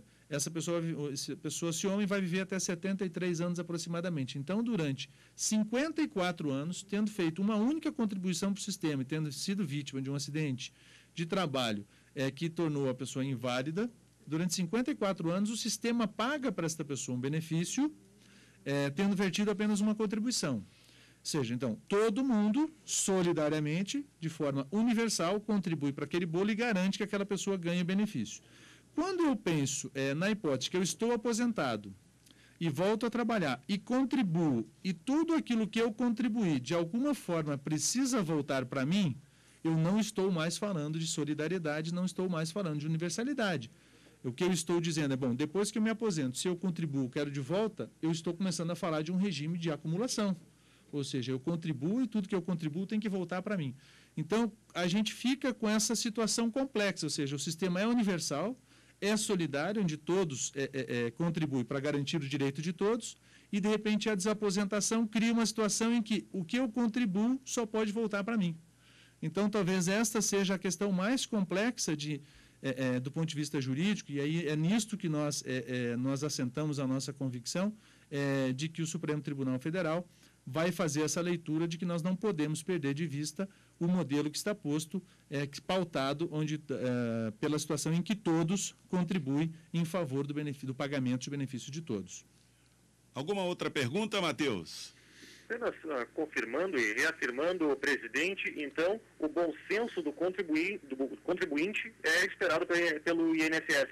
esse homem vai viver até 73 anos aproximadamente. Então, durante 54 anos, tendo feito uma única contribuição para o sistema e tendo sido vítima de um acidente de trabalho que tornou a pessoa inválida, durante 54 anos o sistema paga para esta pessoa um benefício, tendo vertido apenas uma contribuição. Ou seja, então, todo mundo, solidariamente, de forma universal, contribui para aquele bolo e garante que aquela pessoa ganhe benefício. Quando eu penso na hipótese que eu estou aposentado e volto a trabalhar e contribuo, e tudo aquilo que eu contribuí, de alguma forma, precisa voltar para mim, eu não estou mais falando de solidariedade, não estou mais falando de universalidade. O que eu estou dizendo é, bom, depois que eu me aposento, se eu contribuo, quero de volta, eu estou começando a falar de um regime de acumulação. Ou seja, eu contribuo e tudo que eu contribuo tem que voltar para mim. Então, a gente fica com essa situação complexa, ou seja, o sistema é universal, é solidário, onde todos contribuem para garantir o direito de todos, e, de repente, a desaposentação cria uma situação em que o que eu contribuo só pode voltar para mim. Então, talvez esta seja a questão mais complexa do ponto de vista jurídico, e aí é nisto que nós assentamos a nossa convicção de que o Supremo Tribunal Federal vai fazer essa leitura de que nós não podemos perder de vista o modelo que está posto, pautado pela situação em que todos contribuem em favor do pagamento de benefício de todos. Alguma outra pergunta, Matheus? Apenas confirmando e reafirmando, presidente, então, o bom senso do contribuinte é esperado pelo INSS.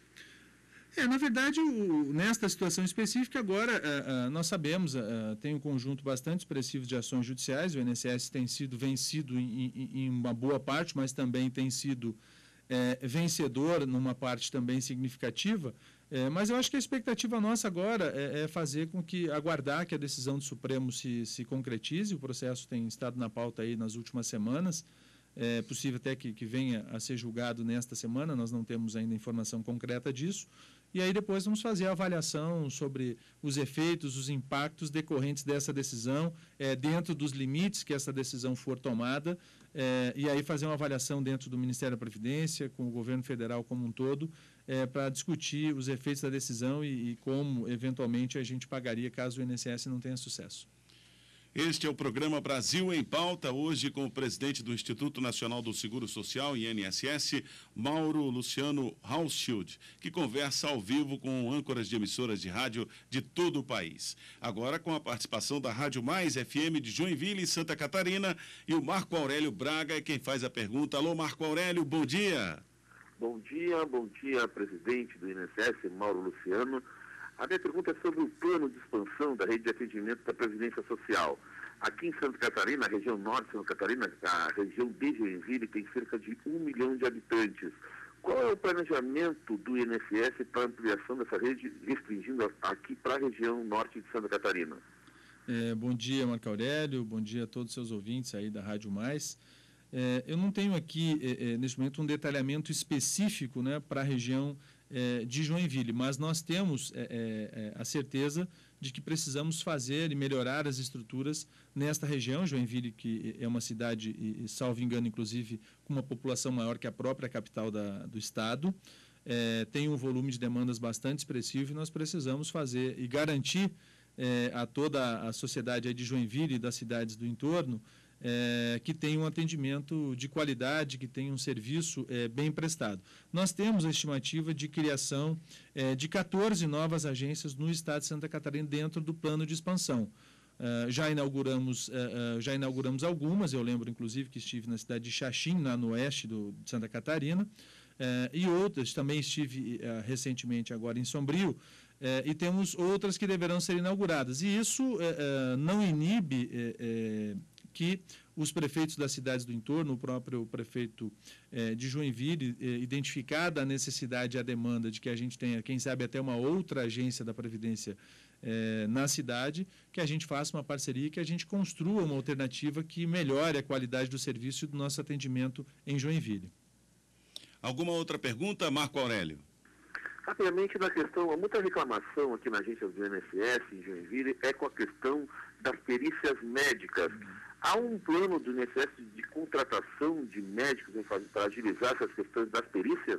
Na verdade, nesta situação específica, agora, nós sabemos, tem um conjunto bastante expressivo de ações judiciais, o INSS tem sido vencido em uma boa parte, mas também tem sido vencedor numa parte também significativa, mas eu acho que a expectativa nossa agora é fazer com que, aguardar que a decisão do Supremo se concretize. O processo tem estado na pauta aí nas últimas semanas, é possível até que venha a ser julgado nesta semana, nós não temos ainda informação concreta disso, e aí depois vamos fazer a avaliação sobre os efeitos, os impactos decorrentes dessa decisão, dentro dos limites que essa decisão for tomada, e aí fazer uma avaliação dentro do Ministério da Previdência, com o governo federal como um todo, para discutir os efeitos da decisão e como, eventualmente, a gente pagaria caso o INSS não tenha sucesso. Este é o programa Brasil em Pauta, hoje com o presidente do Instituto Nacional do Seguro Social, INSS, Mauro Luciano Hauschild, que conversa ao vivo com âncoras de emissoras de rádio de todo o país. Agora com a participação da Rádio Mais FM de Joinville, Santa Catarina, e o Marco Aurélio Braga é quem faz a pergunta. Alô, Marco Aurélio, bom dia. Bom dia, presidente do INSS, Mauro Luciano. A minha pergunta é sobre o plano de expansão da rede de atendimento da Previdência Social. Aqui em Santa Catarina, a região norte de Santa Catarina, a região de Joinville, tem cerca de 1 milhão de habitantes. Qual é o planejamento do INSS para a ampliação dessa rede, restringindo aqui para a região norte de Santa Catarina? Bom dia, Marco Aurélio, bom dia a todos os seus ouvintes aí da Rádio Mais. Eu não tenho aqui, neste momento, um detalhamento específico, né, para a região de Joinville, mas nós temos a certeza de que precisamos fazer e melhorar as estruturas nesta região. Joinville, que é uma cidade, salvo engano, inclusive, com uma população maior que a própria capital do estado, tem um volume de demandas bastante expressivo e nós precisamos fazer e garantir a toda a sociedade aí de Joinville e das cidades do entorno que tem um atendimento de qualidade, que tem um serviço bem prestado. Nós temos a estimativa de criação de 14 novas agências no estado de Santa Catarina dentro do plano de expansão. Já inauguramos algumas, eu lembro inclusive que estive na cidade de Xaxim, lá no oeste de Santa Catarina, e outras, também estive recentemente agora em Sombrio, e temos outras que deverão ser inauguradas. E isso não inibe que os prefeitos das cidades do entorno, o próprio prefeito de Joinville, identificada a necessidade e a demanda de que a gente tenha, quem sabe, até uma outra agência da Previdência na cidade, que a gente faça uma parceria, que a gente construa uma alternativa que melhore a qualidade do serviço e do nosso atendimento em Joinville. Alguma outra pergunta, Marco Aurélio? Rapidamente, na questão, muita reclamação aqui na agência do INSS, em Joinville, é com a questão das perícias médicas. Há um plano do INSS de contratação de médicos para agilizar essas questões das perícias?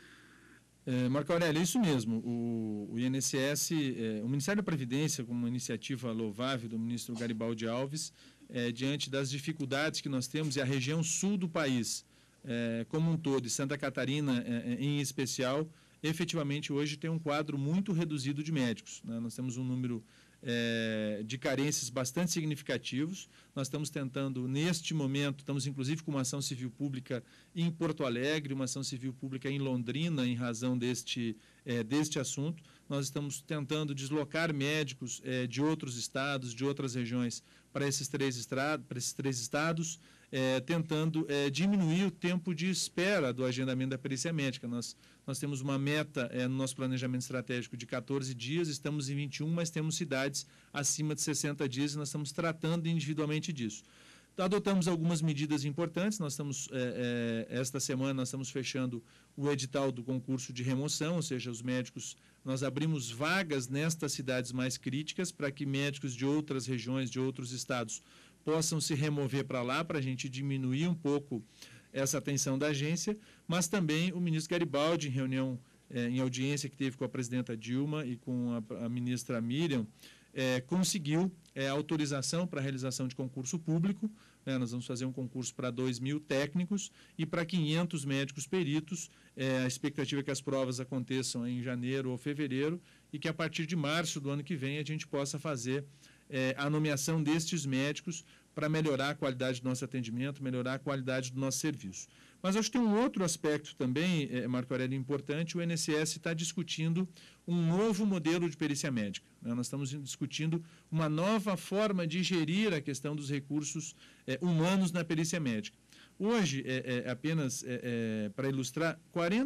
Marco Aurélio, é isso mesmo. O INSS, o Ministério da Previdência, com uma iniciativa louvável do ministro Garibaldi Alves, diante das dificuldades que nós temos, e a região sul do país como um todo, e Santa Catarina em especial, efetivamente hoje tem um quadro muito reduzido de médicos, né? Nós temos um número de carências bastante significativos. Nós estamos tentando, neste momento, estamos inclusive com uma ação civil pública em Porto Alegre, uma ação civil pública em Londrina, em razão deste assunto. nós estamos tentando deslocar médicos de outros estados, de outras regiões, para esses três estados, tentando diminuir o tempo de espera do agendamento da perícia médica. Nós temos uma meta no nosso planejamento estratégico de 14 dias, estamos em 21, mas temos cidades acima de 60 dias e nós estamos tratando individualmente disso. Adotamos algumas medidas importantes. Nós estamos, esta semana, nós estamos fechando o edital do concurso de remoção, ou seja, os médicos, nós abrimos vagas nestas cidades mais críticas para que médicos de outras regiões, de outros estados, possam se remover para lá, para a gente diminuir um pouco essa atenção da agência, mas também o ministro Garibaldi, em reunião, em audiência que teve com a presidenta Dilma e com a ministra Miriam, conseguiu autorização para a realização de concurso público. Nós vamos fazer um concurso para 2.000 técnicos e para 500 médicos peritos. A expectativa é que as provas aconteçam em janeiro ou fevereiro e que a partir de março do ano que vem a gente possa fazer a nomeação destes médicos para melhorar a qualidade do nosso atendimento, melhorar a qualidade do nosso serviço. Mas acho que tem um outro aspecto também, Marco Aurélio, importante. O INSS está discutindo um novo modelo de perícia médica. Nós estamos discutindo uma nova forma de gerir a questão dos recursos humanos na perícia médica. Hoje, apenas para ilustrar,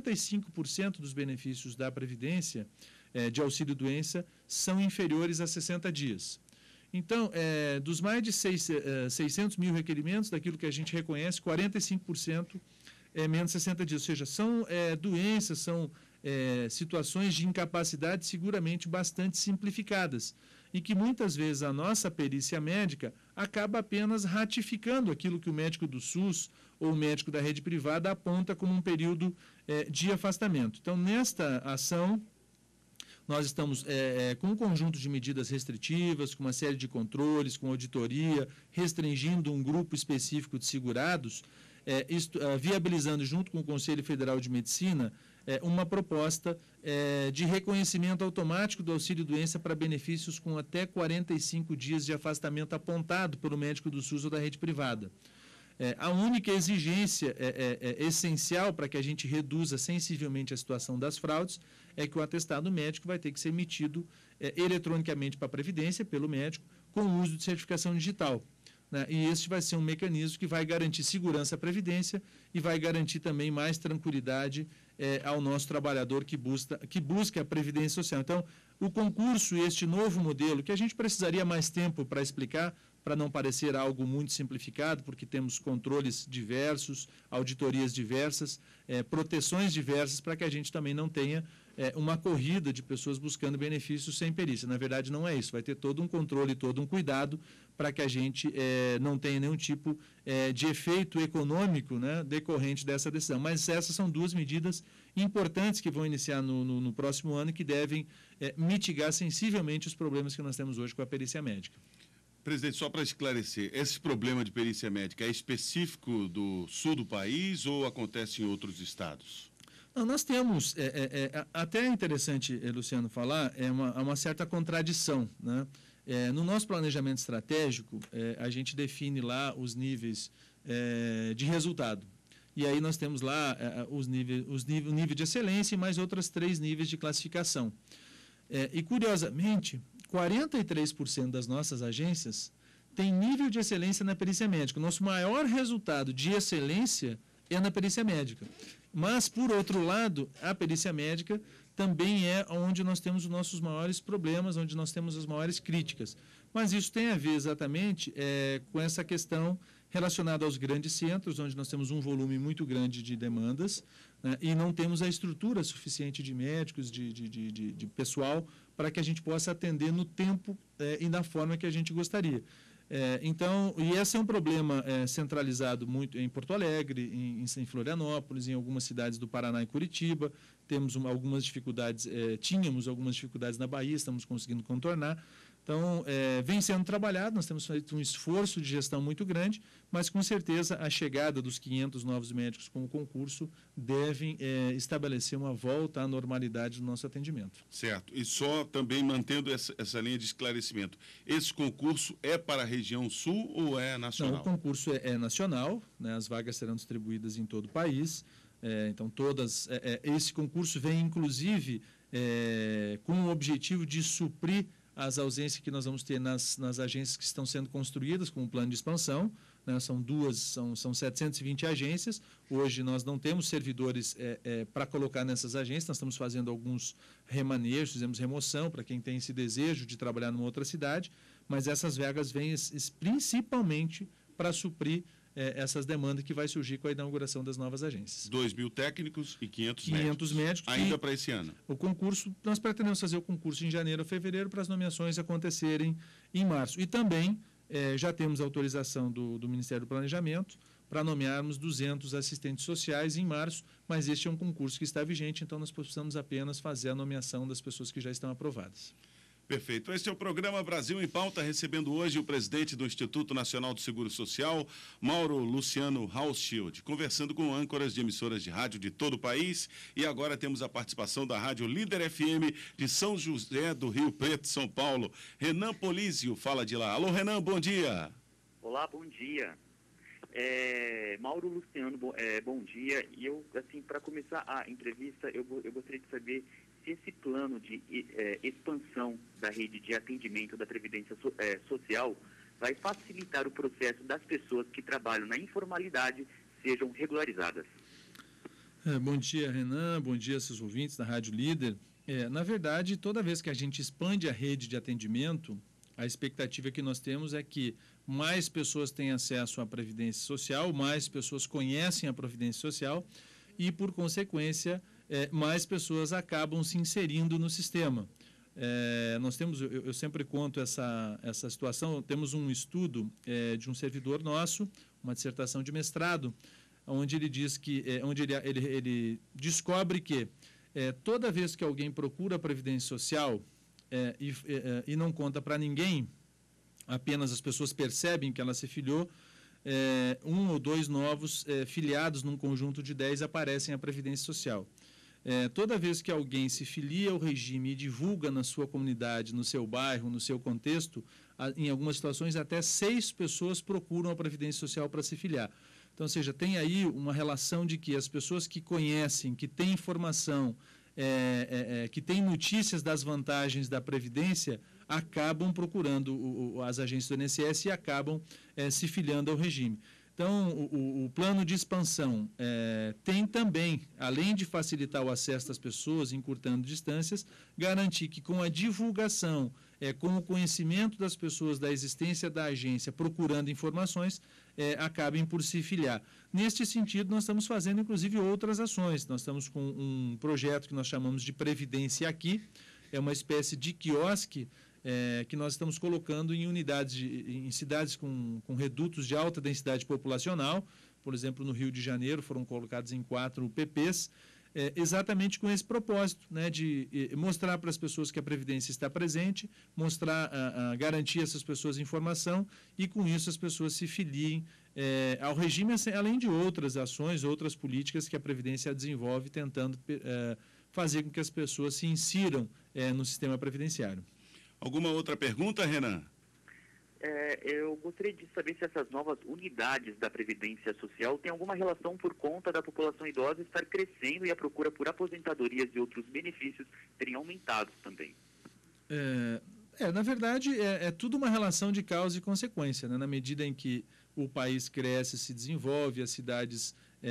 45% dos benefícios da Previdência de auxílio-doença são inferiores a 60 dias. Então, dos mais de 600 mil requerimentos, daquilo que a gente reconhece, 45% é menos de 60 dias. Ou seja, são doenças, são situações de incapacidade seguramente bastante simplificadas e que muitas vezes a nossa perícia médica acaba apenas ratificando aquilo que o médico do SUS ou o médico da rede privada aponta como um período de afastamento. Então, nesta ação, nós estamos com um conjunto de medidas restritivas, com uma série de controles, com auditoria, restringindo um grupo específico de segurados, viabilizando, junto com o Conselho Federal de Medicina, uma proposta de reconhecimento automático do auxílio-doença para benefícios com até 45 dias de afastamento apontado pelo médico do SUS ou da rede privada. A única exigência essencial para que a gente reduza sensivelmente a situação das fraudes é que o atestado médico vai ter que ser emitido eletronicamente para a Previdência, pelo médico, com o uso de certificação digital. E este vai ser um mecanismo que vai garantir segurança à Previdência e vai garantir também mais tranquilidade ao nosso trabalhador que busca a Previdência Social. Então, o concurso e este novo modelo, que a gente precisaria mais tempo para explicar, para não parecer algo muito simplificado, porque temos controles diversos, auditorias diversas, proteções diversas, para que a gente também não tenha uma corrida de pessoas buscando benefícios sem perícia. Na verdade, não é isso. Vai ter todo um controle, todo um cuidado para que a gente não tenha nenhum tipo de efeito econômico, né, decorrente dessa decisão. Mas essas são duas medidas importantes que vão iniciar no próximo ano e que devem mitigar sensivelmente os problemas que nós temos hoje com a perícia médica. Presidente, só para esclarecer, esse problema de perícia médica é específico do sul do país ou acontece em outros estados? Não, nós temos, até é interessante, Luciano, falar, uma certa contradição, né? No nosso planejamento estratégico, a gente define lá os níveis de resultado. E aí nós temos lá o nível de excelência e mais outras 3 níveis de classificação. E, curiosamente, 43% das nossas agências têm nível de excelência na perícia médica. O nosso maior resultado de excelência é na perícia médica. Mas, por outro lado, a perícia médica também é onde nós temos os nossos maiores problemas, onde nós temos as maiores críticas. Mas isso tem a ver exatamente com essa questão relacionada aos grandes centros, onde nós temos um volume muito grande de demandas, né, e não temos a estrutura suficiente de médicos, de pessoal, para que a gente possa atender no tempo e da forma que a gente gostaria. Então, e esse é um problema centralizado muito em Porto Alegre, em Florianópolis, em algumas cidades do Paraná e Curitiba. Temos algumas dificuldades, tínhamos algumas dificuldades na Bahia, estamos conseguindo contornar. Então, vem sendo trabalhado, nós temos feito um esforço de gestão muito grande, mas com certeza a chegada dos 500 novos médicos com o concurso devem estabelecer uma volta à normalidade do nosso atendimento. Certo. E só também mantendo essa linha de esclarecimento. Esse concurso é para a região sul ou é nacional? Não, o concurso é nacional, né, as vagas serão distribuídas em todo o país. Então, esse concurso vem, inclusive, com o objetivo de suprir as ausências que nós vamos ter nas agências que estão sendo construídas com o plano de expansão, né? São 720 agências. Hoje nós não temos servidores para colocar nessas agências, nós estamos fazendo alguns remanejos, fizemos remoção para quem tem esse desejo de trabalhar numa outra cidade, mas essas vagas vêm principalmente para suprir essas demandas que vai surgir com a inauguração das novas agências. 2.000 técnicos e 500 médicos. Ainda para esse ano. O concurso, nós pretendemos fazer o concurso em janeiro ou fevereiro para as nomeações acontecerem em março. E também já temos autorização do Ministério do Planejamento para nomearmos 200 assistentes sociais em março, mas este é um concurso que está vigente, então nós precisamos apenas fazer a nomeação das pessoas que já estão aprovadas. Perfeito. Este é o programa Brasil em Pauta, recebendo hoje o presidente do Instituto Nacional do Seguro Social, Mauro Luciano Hauschild, conversando com âncoras de emissoras de rádio de todo o país. E agora temos a participação da Rádio Líder FM de São José do Rio Preto, São Paulo. Renan Polizio fala de lá. Alô, Renan, bom dia. Olá, bom dia. Mauro Luciano, bom dia. E eu, assim, para começar a entrevista, eu gostaria de saber se esse plano de expansão da rede de atendimento da Previdência Social vai facilitar o processo das pessoas que trabalham na informalidade sejam regularizadas. Bom dia, Renan. Bom dia, seus ouvintes da Rádio Líder. Na verdade, toda vez que a gente expande a rede de atendimento, a expectativa que nós temos é que mais pessoas tenham acesso à Previdência Social, mais pessoas conhecem a Previdência Social e, por consequência, mais pessoas acabam se inserindo no sistema. Nós temos, eu sempre conto essa situação, temos um estudo de um servidor nosso, uma dissertação de mestrado, onde ele diz que, onde ele descobre que toda vez que alguém procura a Previdência Social e não conta para ninguém, apenas as pessoas percebem que ela se filiou, 1 ou 2 novos filiados num conjunto de 10 aparecem à Previdência Social. Toda vez que alguém se filia ao regime e divulga na sua comunidade, no seu bairro, no seu contexto, em algumas situações até 6 pessoas procuram a Previdência Social para se filiar. Então, ou seja, tem aí uma relação de que as pessoas que conhecem, que têm informação, que têm notícias das vantagens da Previdência, acabam procurando as agências do INSS e acabam se filiando ao regime. Então, o plano de expansão tem também, além de facilitar o acesso das pessoas, encurtando distâncias, garantir que com a divulgação, com o conhecimento das pessoas da existência da agência, procurando informações, acabem por se filiar. Neste sentido, nós estamos fazendo, inclusive, outras ações. Nós estamos com um projeto que nós chamamos de Previdência Aqui, é uma espécie de quiosque, que nós estamos colocando em unidades, em cidades com redutos de alta densidade populacional. Por exemplo, no Rio de Janeiro foram colocados em 4 PPs, exatamente com esse propósito, né, de mostrar para as pessoas que a Previdência está presente, mostrar, garantir a essas pessoas informação e, com isso, as pessoas se filiem ao regime, além de outras ações, outras políticas que a Previdência desenvolve, tentando fazer com que as pessoas se insiram no sistema previdenciário. Alguma outra pergunta, Renan? Eu gostaria de saber se essas novas unidades da Previdência Social têm alguma relação por conta da população idosa estar crescendo e a procura por aposentadorias e outros benefícios terem aumentado também. Na verdade, é tudo uma relação de causa e consequência, né? Na medida em que o país cresce, se desenvolve, as cidades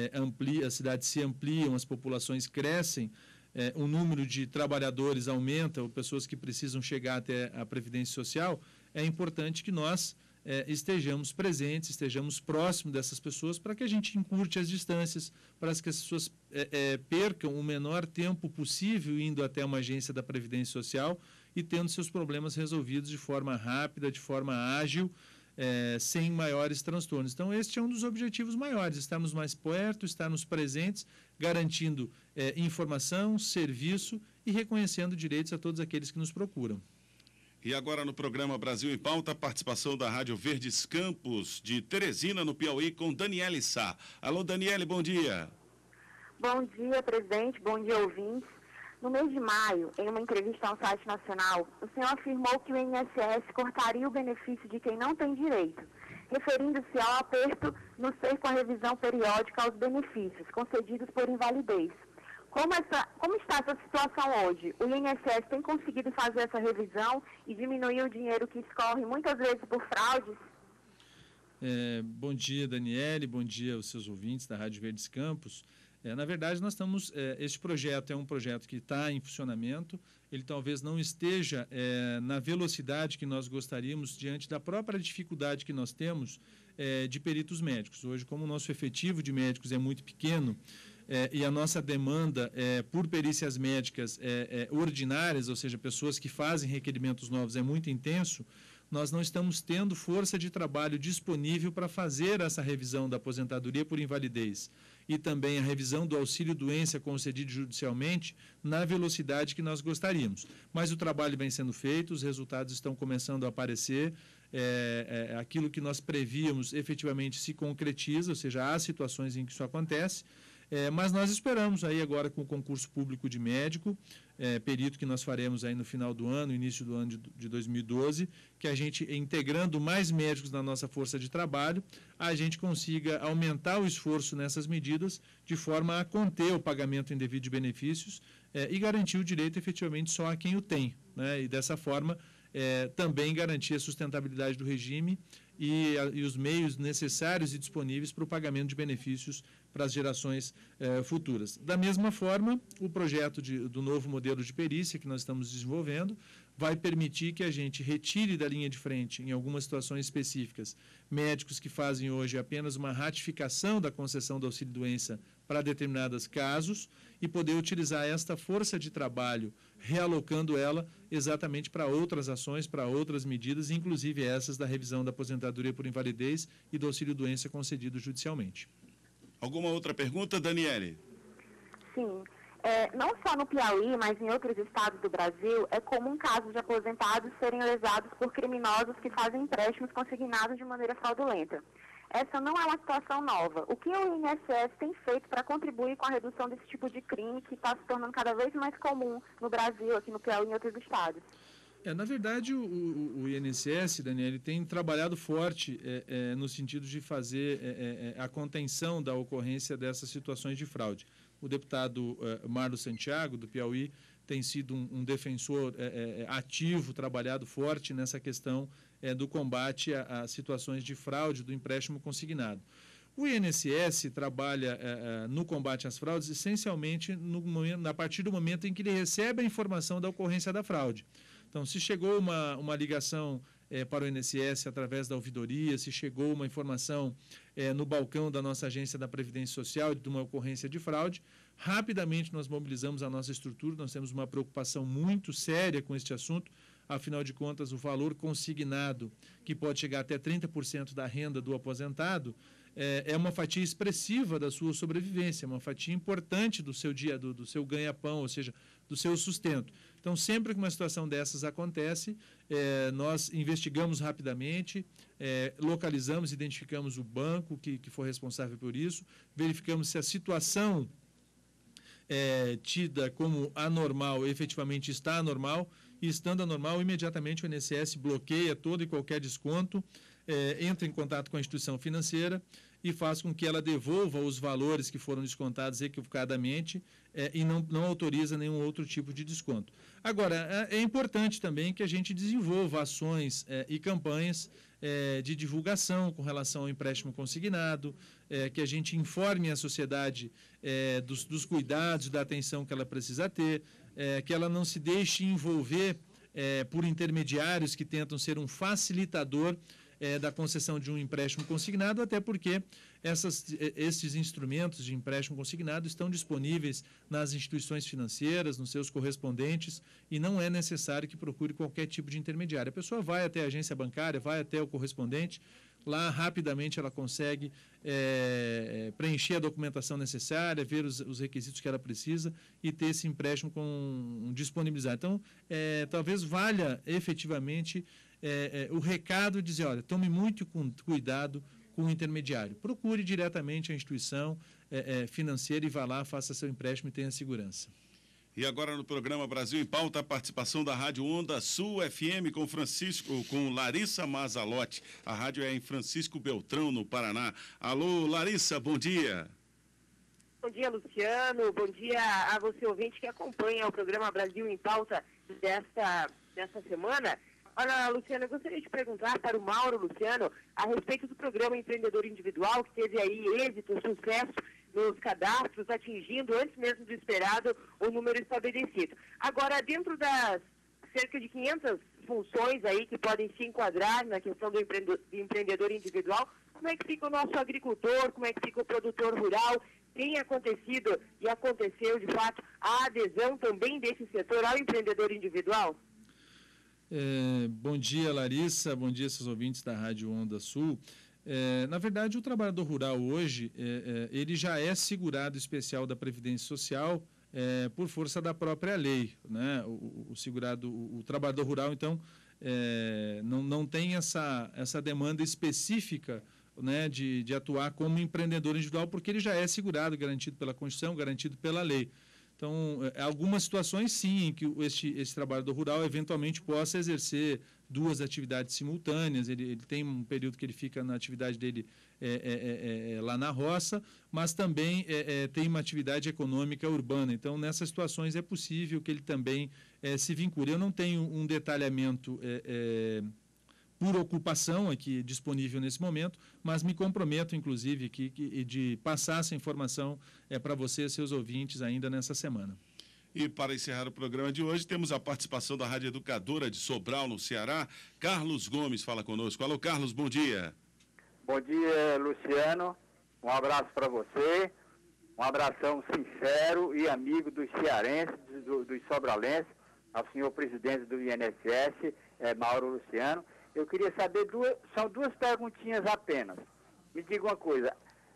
se ampliam, as populações crescem, o número de trabalhadores aumenta, ou pessoas que precisam chegar até a Previdência Social, é importante que nós estejamos presentes, estejamos próximos dessas pessoas para que a gente encurte as distâncias, para que as pessoas percam o menor tempo possível indo até uma agência da Previdência Social e tendo seus problemas resolvidos de forma rápida, de forma ágil, sem maiores transtornos. Então, este é um dos objetivos maiores, estarmos mais perto, estarmos presentes, garantindo informação, serviço e reconhecendo direitos a todos aqueles que nos procuram. E agora no programa Brasil em Pauta, a participação da Rádio Verdes Campos, de Teresina, no Piauí, com Daniele Sá. Alô, Daniele, bom dia. Bom dia, presidente, bom dia, ouvintes. No mês de maio, em uma entrevista ao site nacional, o senhor afirmou que o INSS cortaria o benefício de quem não tem direito, referindo-se ao aperto no ser com a revisão periódica aos benefícios concedidos por invalidez. Como está essa situação hoje? O INSS tem conseguido fazer essa revisão e diminuir o dinheiro que escorre muitas vezes por fraudes? Bom dia, Daniele, bom dia aos seus ouvintes da Rádio Verdes Campos. Na verdade, nós estamos. Este projeto é um projeto que está em funcionamento, ele talvez não esteja na velocidade que nós gostaríamos, diante da própria dificuldade que nós temos de peritos médicos. Hoje, como o nosso efetivo de médicos é muito pequeno, e a nossa demanda por perícias médicas ordinárias, ou seja, pessoas que fazem requerimentos novos, é muito intenso, nós não estamos tendo força de trabalho disponível para fazer essa revisão da aposentadoria por invalidez e também a revisão do auxílio-doença concedido judicialmente na velocidade que nós gostaríamos. Mas o trabalho vem sendo feito, os resultados estão começando a aparecer, aquilo que nós prevíamos efetivamente se concretiza, ou seja, há situações em que isso acontece. Mas nós esperamos aí agora com o concurso público de médico, perito que nós faremos aí no final do ano, início do ano de 2012, que a gente, integrando mais médicos na nossa força de trabalho, a gente consiga aumentar o esforço nessas medidas de forma a conter o pagamento indevido de benefícios e garantir o direito efetivamente só a quem o tem, né? E dessa forma também garantir a sustentabilidade do regime e os meios necessários e disponíveis para o pagamento de benefícios para as gerações futuras. Da mesma forma, o projeto do novo modelo de perícia que nós estamos desenvolvendo vai permitir que a gente retire da linha de frente, em algumas situações específicas, médicos que fazem hoje apenas uma ratificação da concessão do auxílio-doença para determinados casos e poder utilizar esta força de trabalho, realocando ela exatamente para outras ações, para outras medidas, inclusive essas da revisão da aposentadoria por invalidez e do auxílio-doença concedido judicialmente. Alguma outra pergunta, Daniele? Sim. Não só no Piauí, mas em outros estados do Brasil, é comum casos de aposentados serem lesados por criminosos que fazem empréstimos consignados de maneira fraudulenta. Essa não é uma situação nova. O que o INSS tem feito para contribuir com a redução desse tipo de crime que está se tornando cada vez mais comum no Brasil, aqui no Piauí e em outros estados? Na verdade, o INSS, Daniel, tem trabalhado forte no sentido de fazer a contenção da ocorrência dessas situações de fraude. O deputado Marlos Santiago, do Piauí, tem sido um defensor ativo, trabalhado forte nessa questão do combate a situações de fraude do empréstimo consignado. O INSS trabalha no combate às fraudes essencialmente a partir do momento em que ele recebe a informação da ocorrência da fraude. Então, se chegou uma ligação para o INSS através da ouvidoria, se chegou uma informação no balcão da nossa agência da Previdência Social de uma ocorrência de fraude, rapidamente nós mobilizamos a nossa estrutura, nós temos uma preocupação muito séria com este assunto. Afinal de contas, o valor consignado, que pode chegar até 30% da renda do aposentado, é uma fatia expressiva da sua sobrevivência, uma fatia importante do seu do seu ganha-pão, ou seja, do seu sustento. Então, sempre que uma situação dessas acontece, nós investigamos rapidamente, localizamos, identificamos o banco que for responsável por isso, verificamos se a situação tida como anormal efetivamente está anormal, e estando anormal, imediatamente o INSS bloqueia todo e qualquer desconto, entra em contato com a instituição financeira e faz com que ela devolva os valores que foram descontados equivocadamente e não autoriza nenhum outro tipo de desconto. Agora, é importante também que a gente desenvolva ações e campanhas de divulgação com relação ao empréstimo consignado, que a gente informe a sociedade dos cuidados, da atenção que ela precisa ter, que ela não se deixe envolver por intermediários que tentam ser um facilitador da concessão de um empréstimo consignado, até porque esses instrumentos de empréstimo consignado estão disponíveis nas instituições financeiras, nos seus correspondentes, e não é necessário que procure qualquer tipo de intermediário. A pessoa vai até a agência bancária, vai até o correspondente, lá rapidamente ela consegue preencher a documentação necessária, ver os requisitos que ela precisa e ter esse empréstimo disponibilizado. Então, talvez valha efetivamente o recado de dizer, olha, tome muito cuidado com o intermediário. Procure diretamente a instituição financeira e vá lá, faça seu empréstimo e tenha segurança. E agora no programa Brasil em Pauta, a participação da Rádio Onda Sul FM com Larissa Mazalotti. A rádio é em Francisco Beltrão, no Paraná. Alô, Larissa, bom dia. Bom dia, Luciano. Bom dia a você, ouvinte, que acompanha o programa Brasil em Pauta desta semana. Olha, Luciano, eu gostaria de perguntar para o Mauro Luciano a respeito do programa Empreendedor Individual, que teve aí êxito, sucesso nos cadastros, atingindo, antes mesmo do esperado, o número estabelecido. Agora, dentro das cerca de 500 funções aí que podem se enquadrar na questão do empreendedor individual, como é que fica o nosso agricultor, como é que fica o produtor rural? Tem acontecido e aconteceu, de fato, a adesão também desse setor ao empreendedor individual? Bom dia, Larissa. Bom dia, seus ouvintes da Rádio Onda Sul. Na verdade, o trabalhador rural hoje, ele já é segurado especial da Previdência Social por força da própria lei, né? O trabalhador rural, então, não tem essa demanda específica, né, de atuar como empreendedor individual, porque ele já é segurado, garantido pela Constituição, garantido pela lei. Então, algumas situações, sim, em que esse trabalhador rural eventualmente possa exercer duas atividades simultâneas. Ele tem um período que ele fica na atividade dele lá na roça, mas também tem uma atividade econômica urbana. Então, nessas situações é possível que ele também se vincule. Eu não tenho um detalhamento por ocupação aqui disponível nesse momento, mas me comprometo, inclusive, de passar essa informação para você, seus ouvintes, ainda nessa semana. E para encerrar o programa de hoje, temos a participação da Rádio Educadora de Sobral, no Ceará. Carlos Gomes fala conosco. Alô, Carlos, bom dia. Bom dia, Luciano. Um abraço para você. Um abração sincero e amigo dos cearenses, dos sobralenses, ao senhor presidente do INSS, Mauro Luciano. Eu queria saber são duas perguntinhas apenas. Me diga uma coisa,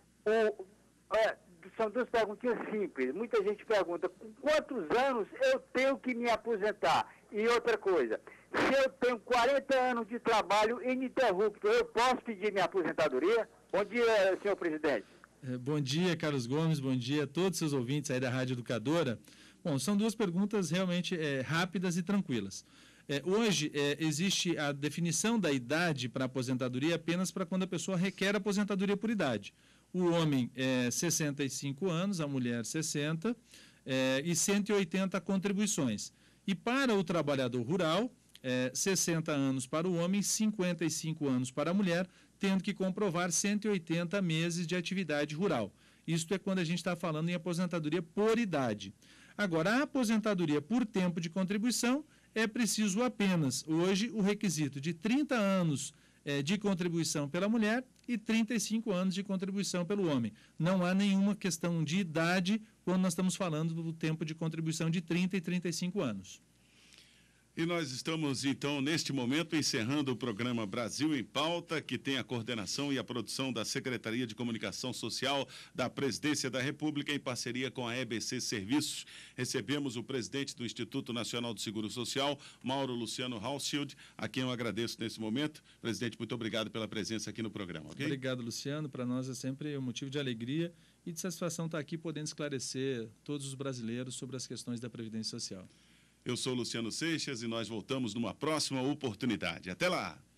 são duas perguntinhas simples. Muita gente pergunta, com quantos anos eu tenho que me aposentar? E outra coisa, se eu tenho 40 anos de trabalho ininterrupto, eu posso pedir minha aposentadoria? Bom dia, senhor presidente. Bom dia, Carlos Gomes, bom dia a todos os seus ouvintes aí da Rádio Educadora. Bom, são duas perguntas realmente rápidas e tranquilas. Hoje, existe a definição da idade para aposentadoria apenas para quando a pessoa requer aposentadoria por idade. O homem 65 anos, a mulher 60, e 180 contribuições. E para o trabalhador rural, 60 anos para o homem, 55 anos para a mulher, tendo que comprovar 180 meses de atividade rural. Isto é quando a gente está falando em aposentadoria por idade. Agora, a aposentadoria por tempo de contribuição é preciso apenas, hoje, o requisito de 30 anos de contribuição pela mulher e 35 anos de contribuição pelo homem. Não há nenhuma questão de idade quando nós estamos falando do tempo de contribuição de 30 e 35 anos. E nós estamos, então, neste momento, encerrando o programa Brasil em Pauta, que tem a coordenação e a produção da Secretaria de Comunicação Social da Presidência da República, em parceria com a EBC Serviços. Recebemos o presidente do Instituto Nacional do Seguro Social, Mauro Luciano Hauschild, a quem eu agradeço nesse momento. Presidente, muito obrigado pela presença aqui no programa. Okay? Obrigado, Luciano. Para nós é sempre um motivo de alegria e de satisfação estar aqui podendo esclarecer todos os brasileiros sobre as questões da Previdência Social. Eu sou Luciano Seixas e nós voltamos numa próxima oportunidade. Até lá!